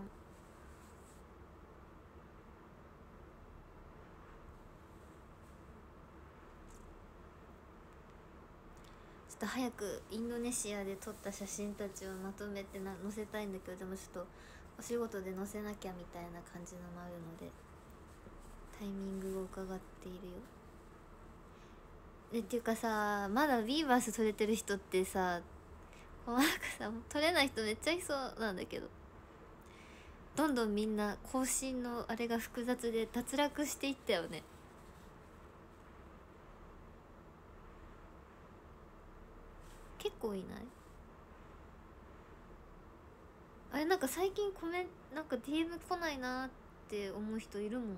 ちょっと早くインドネシアで撮った写真たちをまとめて載せたいんだけど、でもちょっとお仕事で載せなきゃみたいな感じのもあるのでタイミングを伺っているよ。っていうかさ、まだビーバース撮れてる人ってさ、なんかさ撮れない人めっちゃいそうなんだけど、どんどんみんな更新のあれが複雑で脱落していったよね。結構いない？あれなんか最近なんか DM 来ないなって思う人いるもん。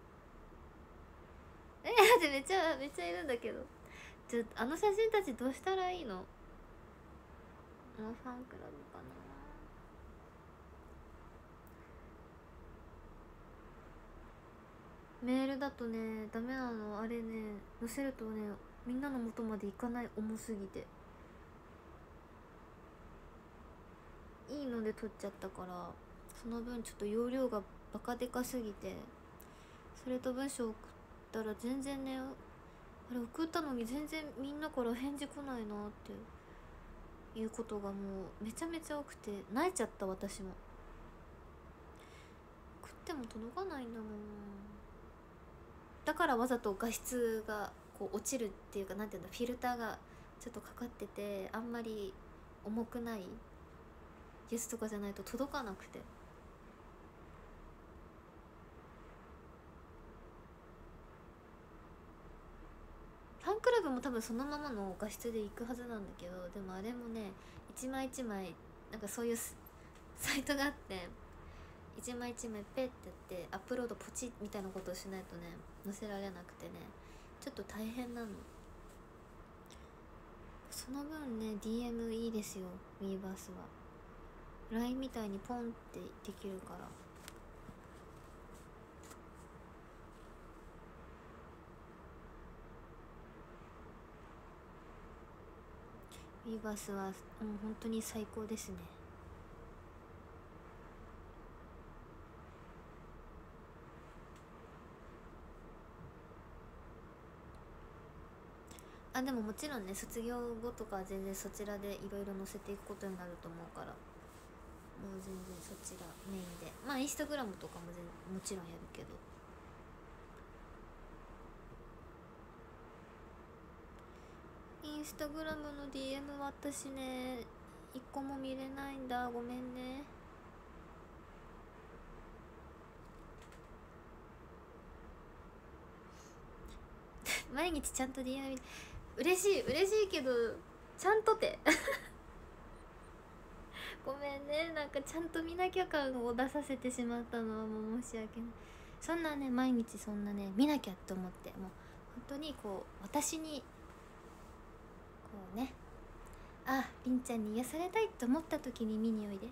だってめっちゃいるんだけど、ちょっとあの写真たちどうしたらいいの？もうファンクラブかな。メールだとねダメなの、あれね載せるとねみんなの元まで行かない、重すぎて。いいので撮っちゃったから、その分ちょっと容量がバカでかすぎて、それと文章送ったら全然ね、あれ送ったのに全然みんなから返事来ないなっていうことがもうめちゃめちゃ多くて萎えちゃった。私も送っても届かないんだもん。だからわざと画質がこう落ちるっていうか、なんていうんだ、フィルターがちょっとかかってて、あんまり重くないやつとかじゃないと届かなくて。ファンクラブも多分そのままの画質でいくはずなんだけど、でもあれもね一枚一枚なんかそういうサイトがあって、一枚一枚ペッてやってアップロードポチッみたいなことをしないとね載せられなくてね、ちょっと大変なの。その分ね DM いいですよ、ウィーバースは。 LINE みたいにポンってできるから。ウィーバースは本当に最高ですね。あ、でももちろんね卒業後とかは全然そちらでいろいろ載せていくことになると思うから、もう全然そちらメインで、まあインスタグラムとかももちろんやるけど。インスタグラムの DM 私ね一個も見れないんだ、ごめんね。毎日ちゃんと DM 嬉しいけどちゃんとてごめんね、なんかちゃんと見なきゃ感を出させてしまったのはもう申し訳ない。 そんなね毎日そんなね見なきゃって思って、もう本当にこう私にこうね、ありんちゃんに癒されたいって思った時に見においで。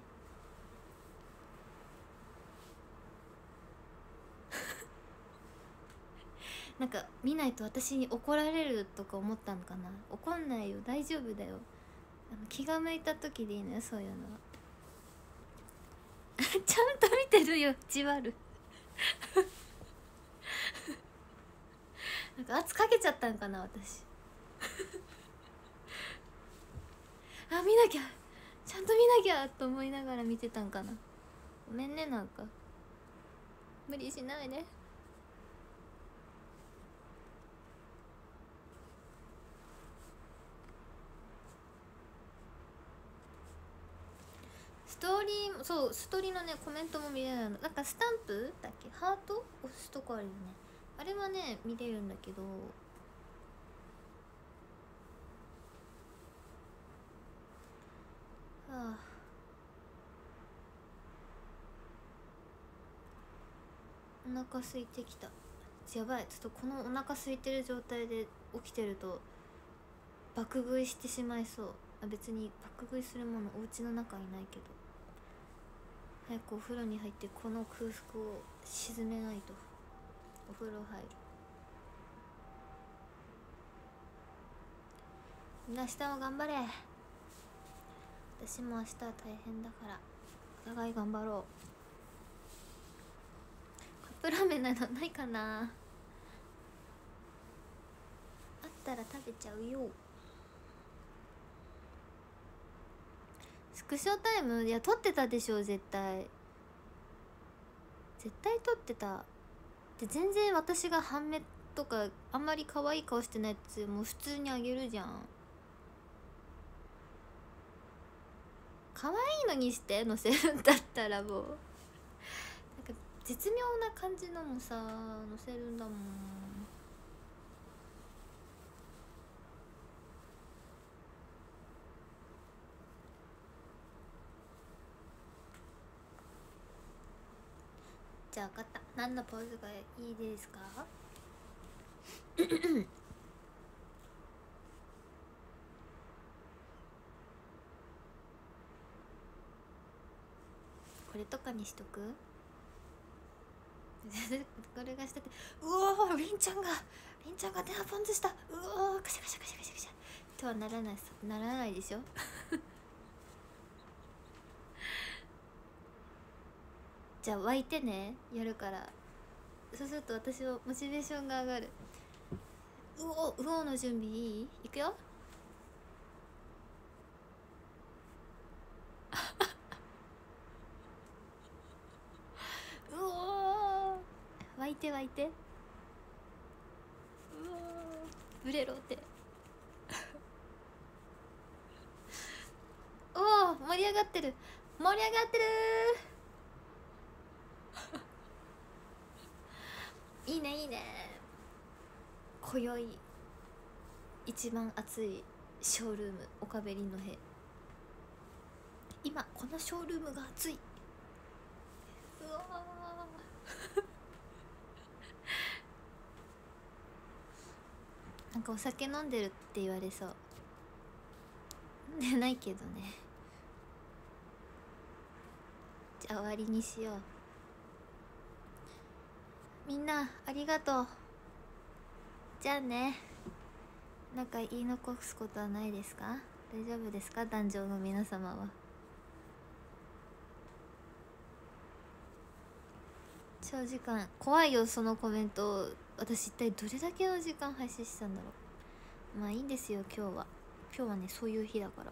なんか見ないと私に怒られるとか思ったのかな。怒んないよ、大丈夫だよ。気が向いた時でいいのよ、そういうのは。ちゃんと見てるよ、じわる。なんか圧かけちゃったんかな私。あ、見なきゃ、ちゃんと見なきゃと思いながら見てたんかな。ごめんね、なんか無理しないで。ストーリーもそう、ストーリーのねコメントも見れないの。なんかスタンプだっけ、ハート押すとこあるよね、あれはね見れるんだけど、はあ、お腹空いてきた。やばい、ちょっとこのお腹空いてる状態で起きてると爆食いしてしまいそう。別に爆食いするものお家の中にないけど、早くお風呂に入ってこの空腹を沈めないと。お風呂入る。みんな明日も頑張れ。私も明日は大変だからお互い頑張ろう。カップラーメンなどないかな、あったら食べちゃうよ。スクショタイム、いや撮ってたでしょ、絶対絶対撮ってた。で全然私が半目とかあんまり可愛い顔してないやつもう普通にあげるじゃん。可愛いのにして載せるんだったらもうなんか絶妙な感じのもさ載せるんだもん。じゃあ分かった、何のポーズがいいですか？これとかにしとく？これがしたって、うおー、りんちゃんが電話ポンズした、うおー、カシャカシャカシャカシャカシャとはならないでしょ。じゃあ湧いてね、やるから。そうすると私はモチベーションが上がる。うおの準備いい？いくよ。うおー、湧いてうおー、ブレろっておお、盛り上がってるいいねいいね。今宵一番暑いショールーム、岡部凛の部屋。今このショールームが暑い。うわなんかお酒飲んでるって言われそう。飲んでないけどね。じゃあ終わりにしよう。みんなありがとう。じゃあね。なんか言い残すことはないですか？大丈夫ですか、壇上の皆様は。長時間怖いよ、そのコメント。私一体どれだけの時間配信したんだろう。まあいいんですよ、今日はねそういう日だから。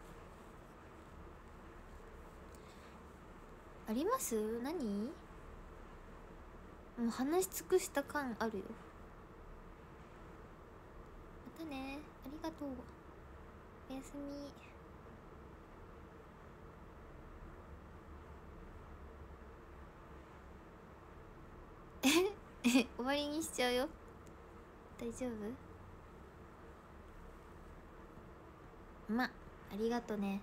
あります？何？もう話し尽くした感あるよ。またね、ありがとう、おやすみ。終わりにしちゃうよ。大丈夫？まありがとね。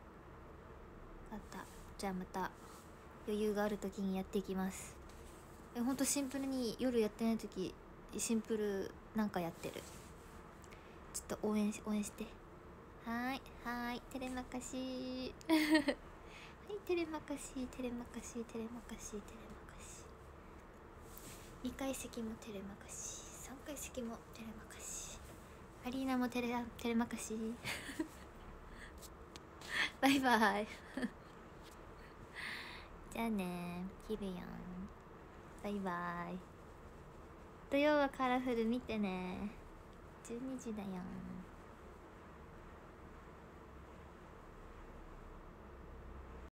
分かった。じゃあまた余裕がある時にやっていきます。 ほんとシンプルに夜やってない時シンプルなんかやってる。ちょっと応援して。はーいはーい、テレマカシーはいテレマカシーテレマカシーテレマカシーテレマカシー、2階席もテレマカシー、3階席もテレマカシー、アリーナもテレマカシーバイバイじゃあねキビヤン、バイバイ。土曜はカラフル見てね。12時だよ。